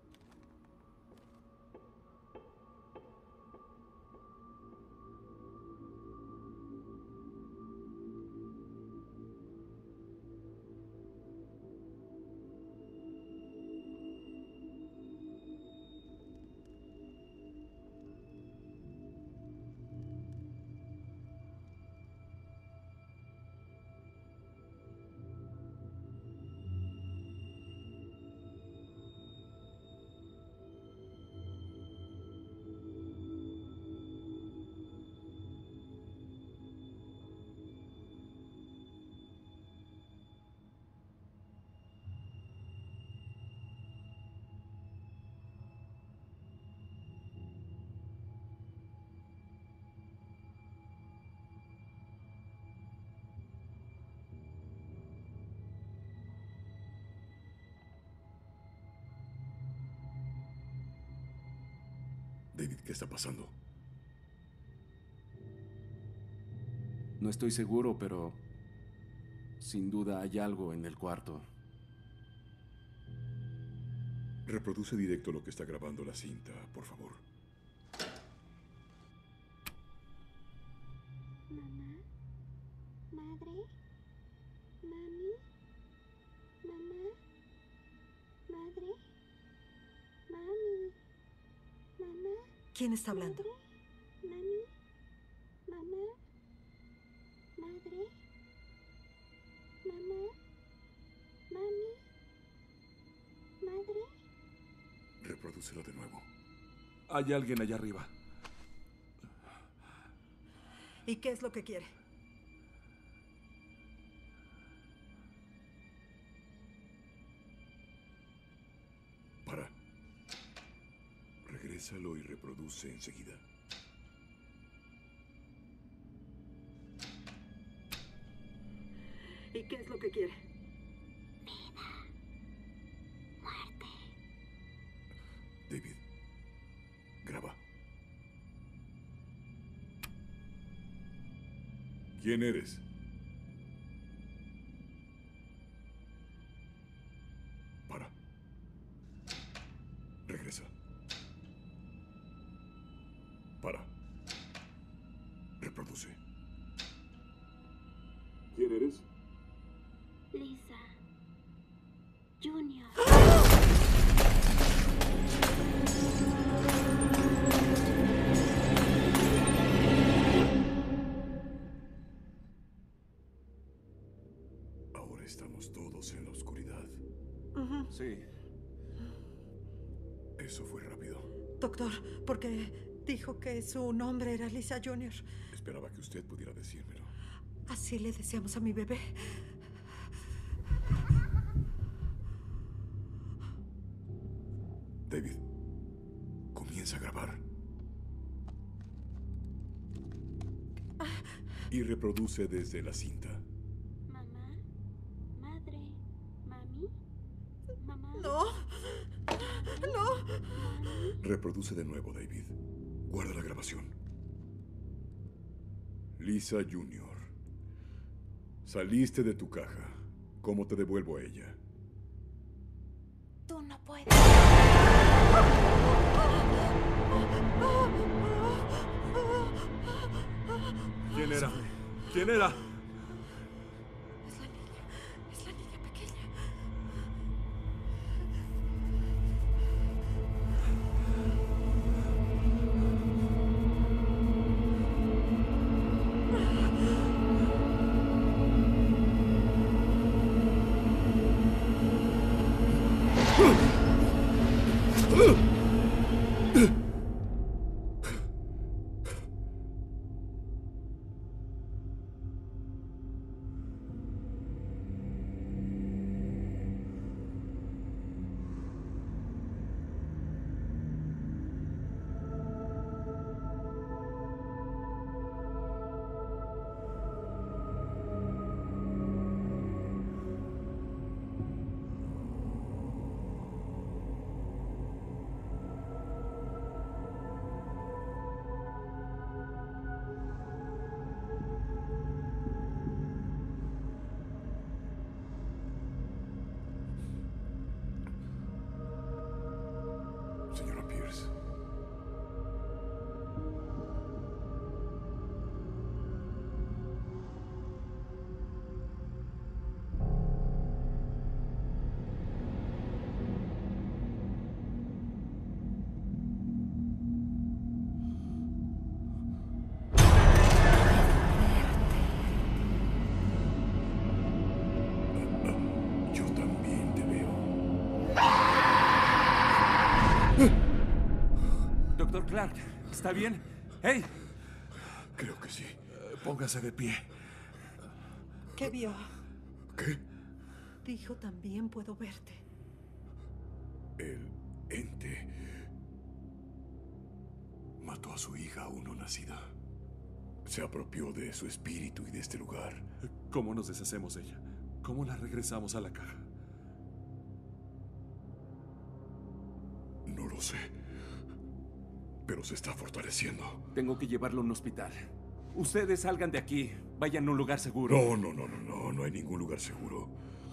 David, ¿qué está pasando? No estoy seguro, pero sin duda hay algo en el cuarto. Reproduce directo lo que está grabando la cinta, por favor. Mamá, madre, mami, mamá, madre, mami, mamá. ¿Quién está hablando? Madre. Reprodúcela de nuevo. Hay alguien allá arriba. ¿Y qué es lo que quiere? Para. Regrésalo y reproduce enseguida. ¿Y qué es lo que quiere? David, graba. ¿Quién eres? Para. Regresa. Para. Reproduce. ¿Quién eres? Lisa Junior. Ahora estamos todos en la oscuridad. Ujú. Sí. Eso fue rápido. Doctor, ¿por qué dijo que su nombre era Lisa Junior? Esperaba que usted pudiera decírmelo. Así le deseamos a mi bebé. David, comienza a grabar. Y reproduce desde la cinta. Mamá, madre, mami, mamá. No, no. Reproduce de nuevo, David. Guarda la grabación. Lisa Junior. Saliste de tu caja. ¿Cómo te devuelvo a ella? Tú no puedes. ¿Quién era? ¿Quién era? Es la niña, es la niña pequeña. Señora Pierce. Yo también te veo. Doctor Clark, ¿está bien? ¡Hey! Creo que sí. Póngase de pie. ¿Qué vio? ¿Qué? Dijo, también puedo verte. El ente mató a su hija aún no nacida. Se apropió de su espíritu y de este lugar. ¿Cómo nos deshacemos de ella? ¿Cómo la regresamos a la caja? No lo sé. Pero se está fortaleciendo. Tengo que llevarlo a un hospital. Ustedes salgan de aquí. Vayan a un lugar seguro. No, no, no, no, no. No hay ningún lugar seguro.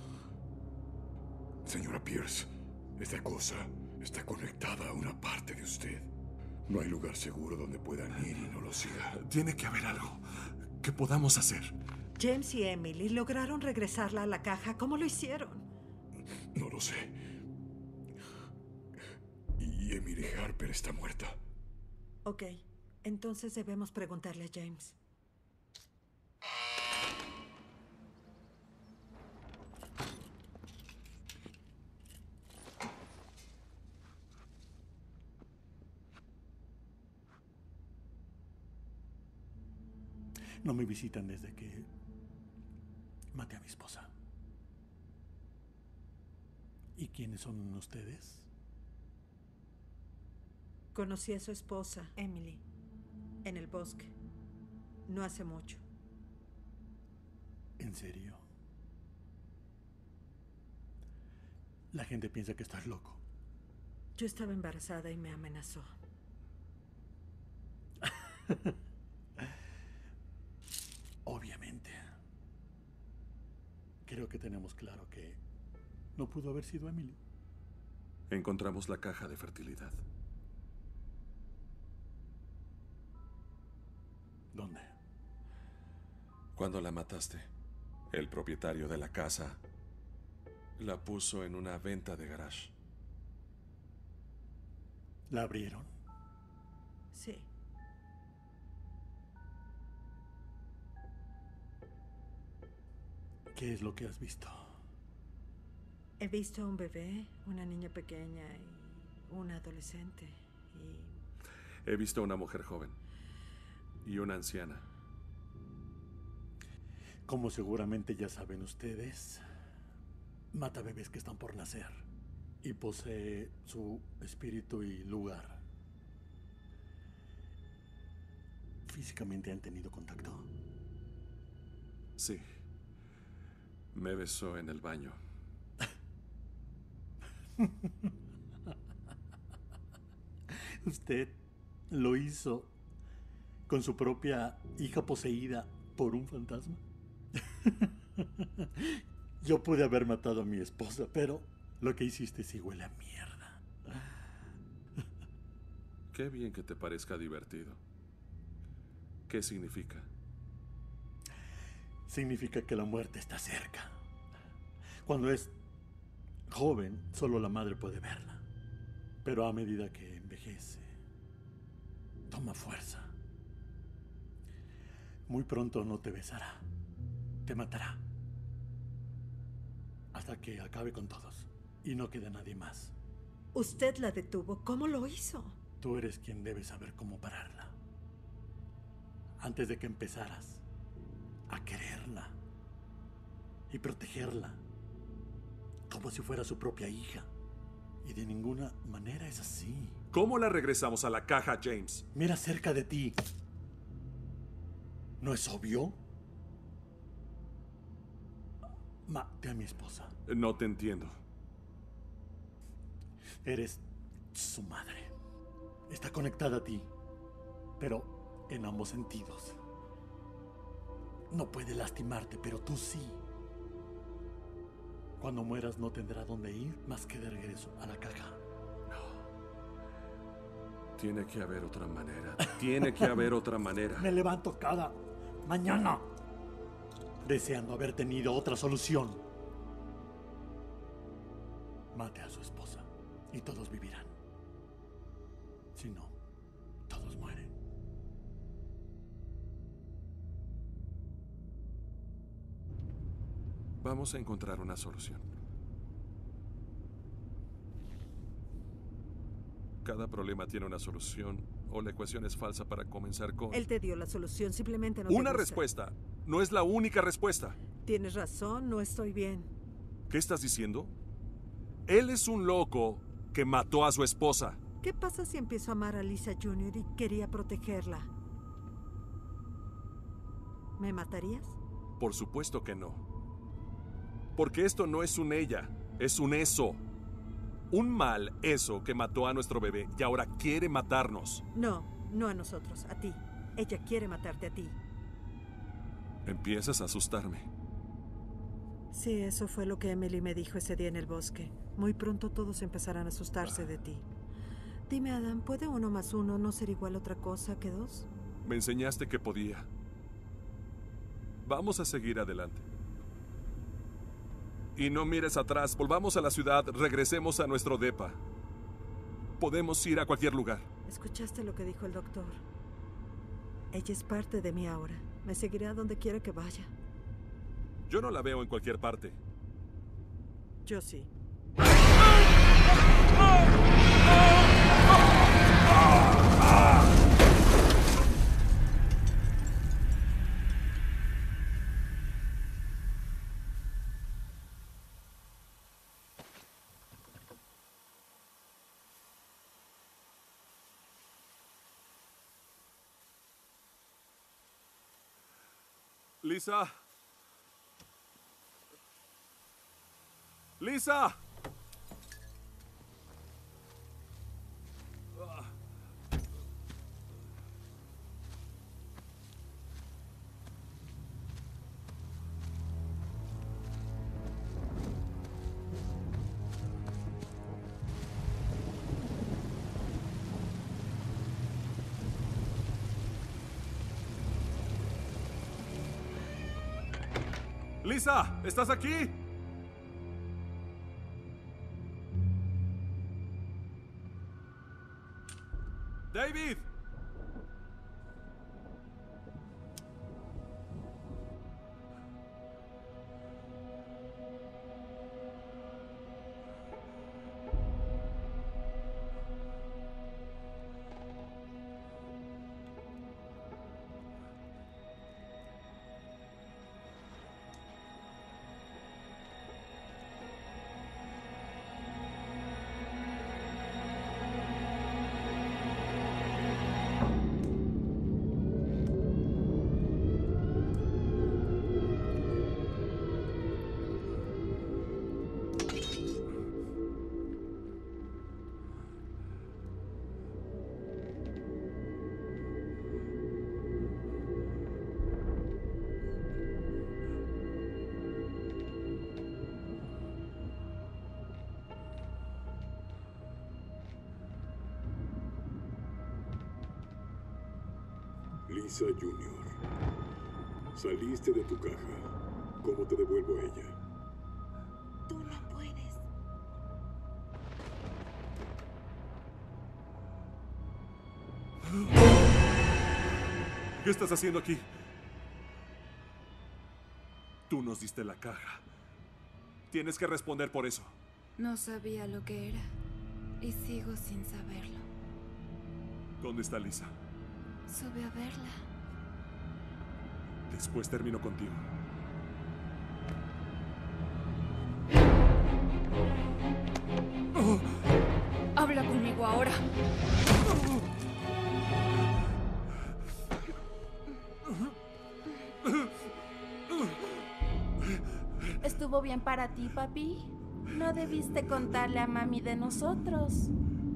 Señora Pierce, esta cosa está conectada a una parte de usted. No hay lugar seguro donde puedan ir y no lo siga. Tiene que haber algo que podamos hacer. James y Emily lograron regresarla a la caja. ¿Cómo lo hicieron? No lo sé. Y Emily Harper está muerta. Ok, entonces debemos preguntarle a James. No me visitan desde que maté a mi esposa. ¿Y quiénes son ustedes? Conocí a su esposa, Emily, en el bosque. No hace mucho. ¿En serio? La gente piensa que estás loco. Yo estaba embarazada y me amenazó. Obviamente. Creo que tenemos claro que no pudo haber sido Emily. Encontramos la caja de fertilidad. ¿Dónde? Cuando la mataste, el propietario de la casa la puso en una venta de garage. ¿La abrieron? Sí. ¿Qué es lo que has visto? He visto a un bebé, una niña pequeña y una adolescente. Y... He visto a una mujer joven y una anciana. Como seguramente ya saben ustedes, mata bebés que están por nacer y posee su espíritu y lugar. ¿Físicamente han tenido contacto? Sí. Me besó en el baño. ¿Usted lo hizo con su propia hija poseída por un fantasma? Yo pude haber matado a mi esposa, pero lo que hiciste sí huele a mierda. Qué bien que te parezca divertido. ¿Qué significa? Significa que la muerte está cerca. Cuando es joven, solo la madre puede verla. Pero a medida que envejece, toma fuerza. Muy pronto no te besará. Te matará. Hasta que acabe con todos. Y no quede nadie más. Usted la detuvo. ¿Cómo lo hizo? Tú eres quien debe saber cómo pararla. Antes de que empezaras a quererla y protegerla como si fuera su propia hija. Y de ninguna manera es así. ¿Cómo la regresamos a la caja, James? Mira cerca de ti. ¿No es obvio? Maté a mi esposa. No te entiendo. Eres su madre. Está conectada a ti, pero en ambos sentidos. No puede lastimarte, pero tú sí. Cuando mueras no tendrá dónde ir más que de regreso a la caja. No. Tiene que haber otra manera. Tiene que haber otra manera. Me levanto cada mañana deseando haber tenido otra solución. Mate a su esposa y todos vivirán. Si no, todos mueren. Vamos a encontrar una solución. Cada problema tiene una solución, o la ecuación es falsa para comenzar con... Él te dio la solución, simplemente no te Una gusta. respuesta. No es la única respuesta. Tienes razón, no estoy bien. ¿Qué estás diciendo? Él es un loco que mató a su esposa. ¿Qué pasa si empiezo a amar a Lisa junior y quería protegerla? ¿Me matarías? Por supuesto que no. Porque esto no es un ella, es un eso. Un mal eso que mató a nuestro bebé y ahora quiere matarnos. No, no a nosotros, a ti. Ella quiere matarte a ti. Empiezas a asustarme. Sí, eso fue lo que Emily me dijo ese día en el bosque. Muy pronto todos empezarán a asustarse de ti. Dime, Adam, ¿puede uno más uno no ser igual a otra cosa que dos? Me enseñaste que podía. Vamos a seguir adelante. Y no mires atrás, volvamos a la ciudad, regresemos a nuestro depa. Podemos ir a cualquier lugar. ¿Escuchaste lo que dijo el doctor? Ella es parte de mí ahora. Me seguirá donde quiera que vaya. Yo no la veo en cualquier parte. Yo sí. Lisa. Lisa. Lisa, ¿estás aquí? David. Lisa Junior, saliste de tu caja. ¿Cómo te devuelvo a ella? Tú no puedes. ¿Qué estás haciendo aquí? Tú nos diste la caja. Tienes que responder por eso. No sabía lo que era. Y sigo sin saberlo. ¿Dónde está Lisa? Sube a verla. Después termino contigo. Habla conmigo ahora. ¿Estuvo bien para ti, papi? No debiste contarle a mami de nosotros.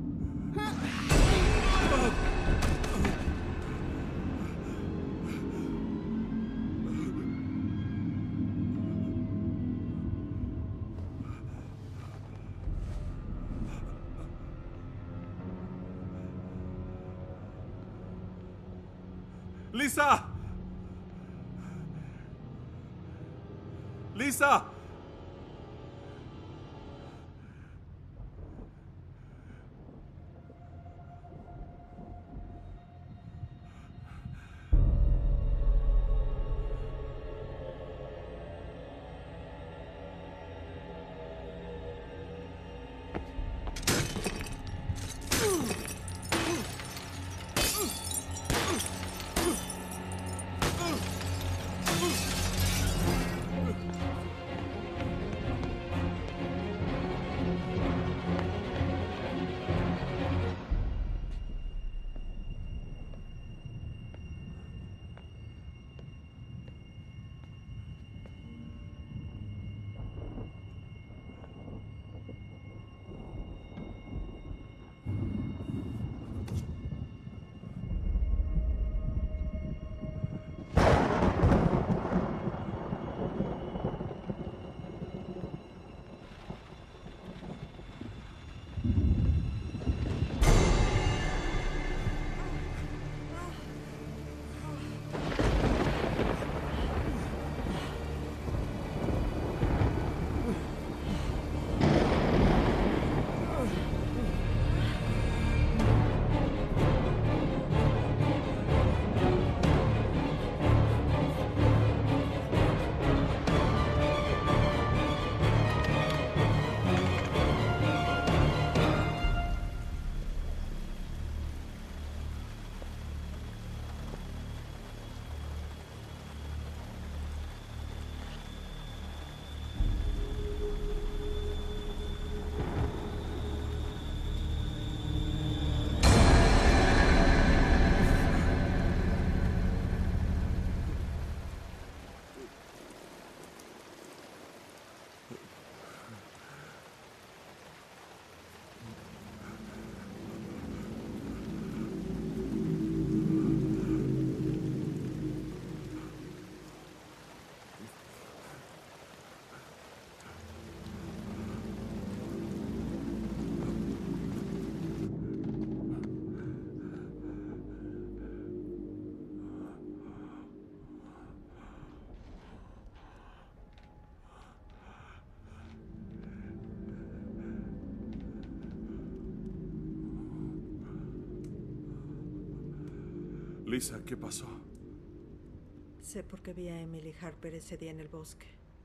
¡Lisa! ¡Lisa! Lisa, ¿qué pasó? Sé por qué vi a Emily Harper ese día en el bosque.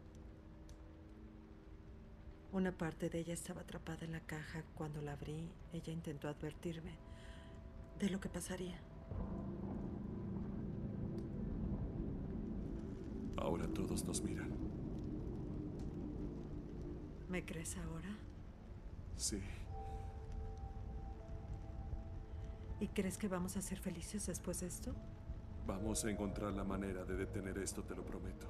Una parte de ella estaba atrapada en la caja. Cuando la abrí, ella intentó advertirme de lo que pasaría. Ahora todos nos miran. ¿Me crees ahora? Sí. ¿Y crees que vamos a ser felices después de esto? Vamos a encontrar la manera de detener esto, te lo prometo.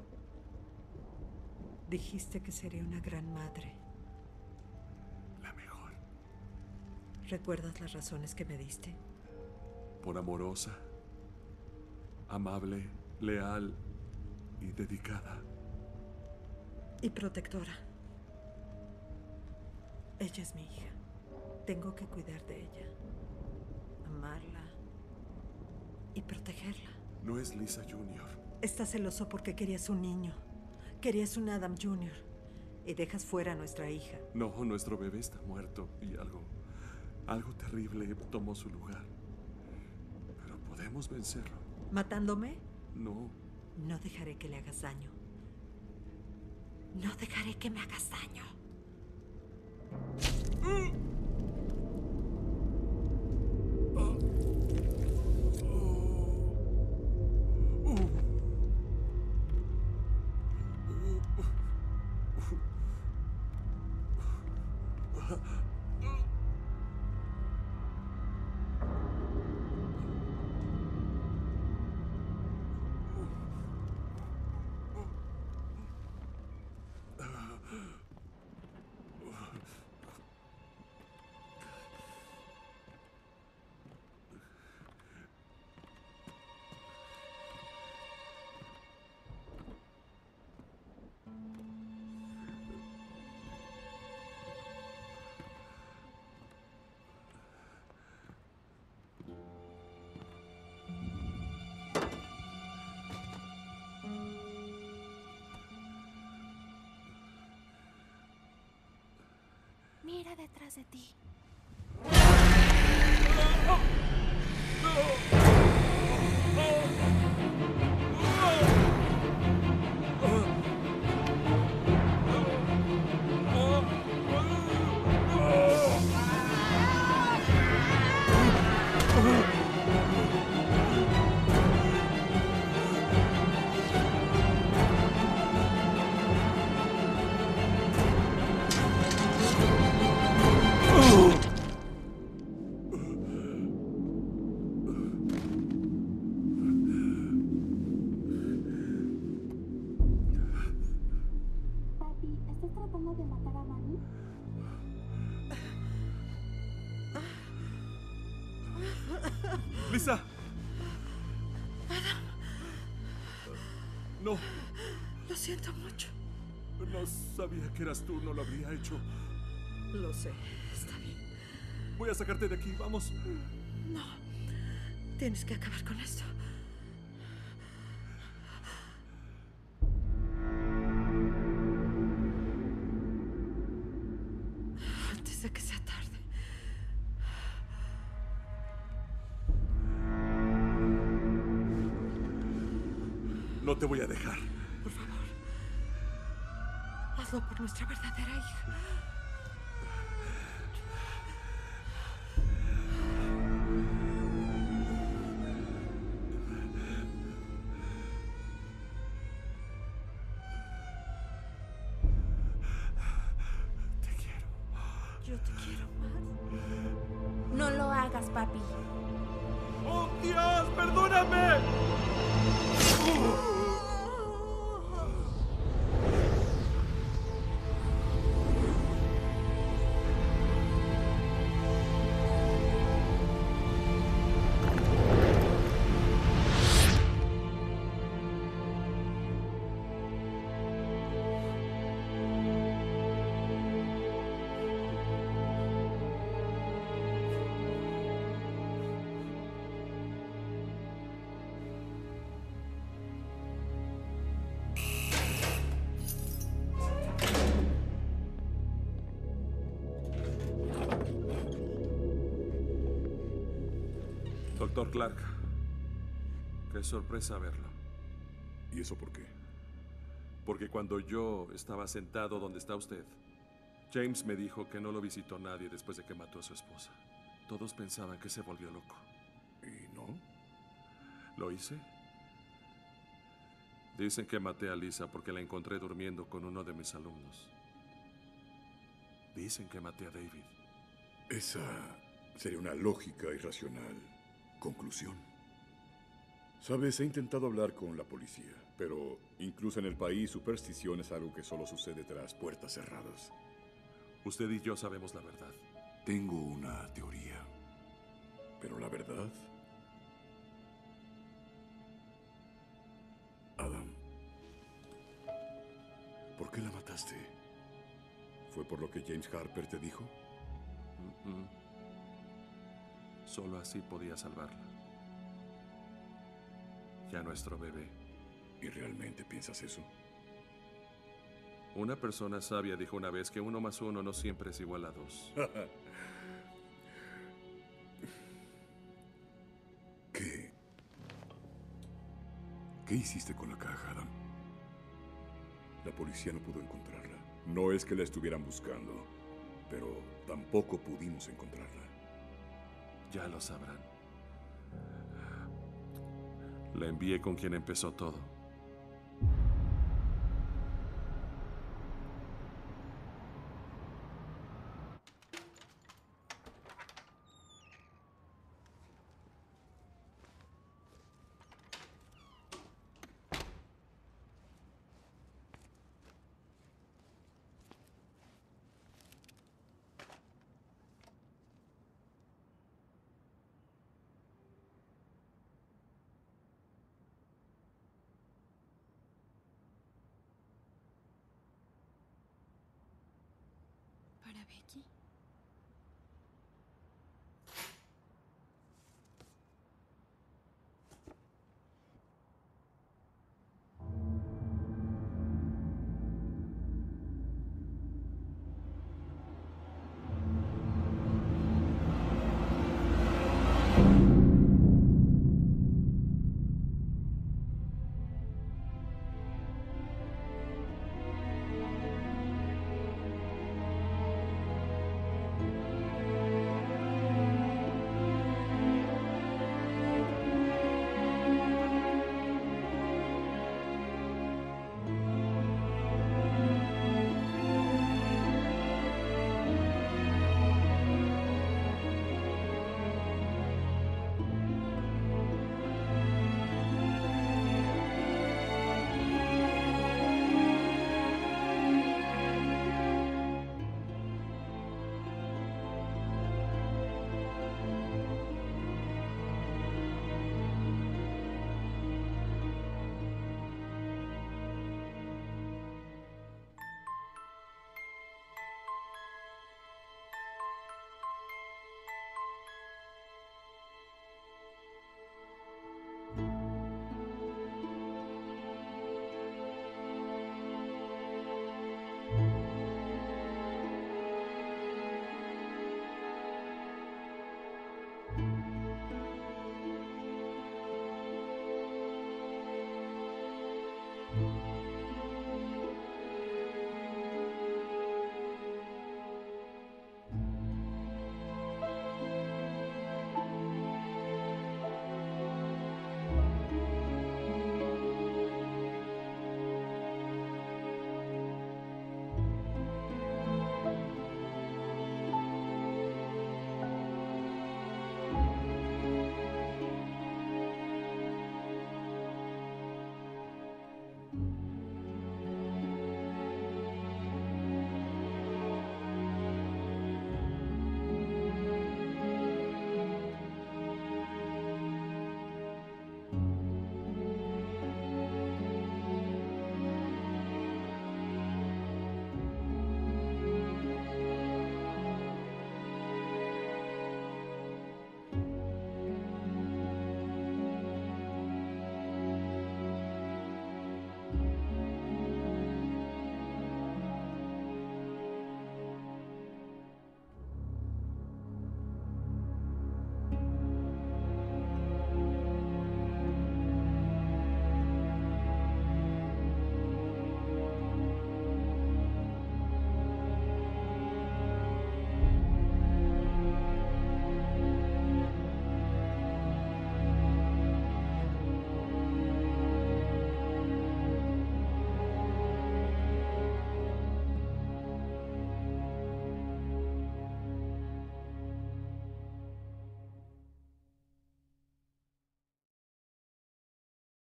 Dijiste que sería una gran madre. La mejor. ¿Recuerdas las razones que me diste? Por amorosa, amable, leal y dedicada. Y protectora. Ella es mi hija. Tengo que cuidar de ella. Amarla y protegerla. No es Lisa junior Estás celoso porque querías un niño. Querías un Adam junior Y dejas fuera a nuestra hija. No, nuestro bebé está muerto y algo, algo terrible tomó su lugar. Pero podemos vencerlo. ¿Matándome? No. No dejaré que le hagas daño. No dejaré que me hagas daño. Mira detrás de ti. ¡Lisa! Adam. No. Lo siento mucho. No sabía que eras tú, no lo habría hecho. Lo sé, está bien. Voy a sacarte de aquí, vamos. No. Tienes que acabar con esto. Antes de que sea tarde. No te voy a dejar. Por favor. Hazlo por nuestra verdadera hija. Te quiero. Yo te quiero más. No lo hagas, papi. ¡Oh, Dios! ¡Perdóname! Doctor Clark, Qué sorpresa verlo. ¿Y eso por qué? Porque cuando yo estaba sentado donde está usted, James me dijo que no lo visitó nadie después de que mató a su esposa. Todos pensaban que se volvió loco. ¿Y no? ¿Lo hice? Dicen que maté a Lisa porque la encontré durmiendo con uno de mis alumnos. Dicen que maté a David. Esa sería una lógica y racional conclusión. Sabes, he intentado hablar con la policía, pero incluso en el país, superstición es algo que solo sucede tras puertas cerradas. Usted y yo sabemos la verdad. Tengo una teoría, pero la verdad... Adam, ¿por qué la mataste? ¿Fue por lo que James Harper te dijo? Mm-mm. Solo así podía salvarla. Y a nuestro bebé. ¿Y realmente piensas eso? Una persona sabia dijo una vez que uno más uno no siempre es igual a dos. ¿Qué? ¿Qué hiciste con la caja, Adam? La policía no pudo encontrarla. No es que la estuvieran buscando, pero tampoco pudimos encontrarla. Ya lo sabrán. La envié con quien empezó todo. ¿Para Becky?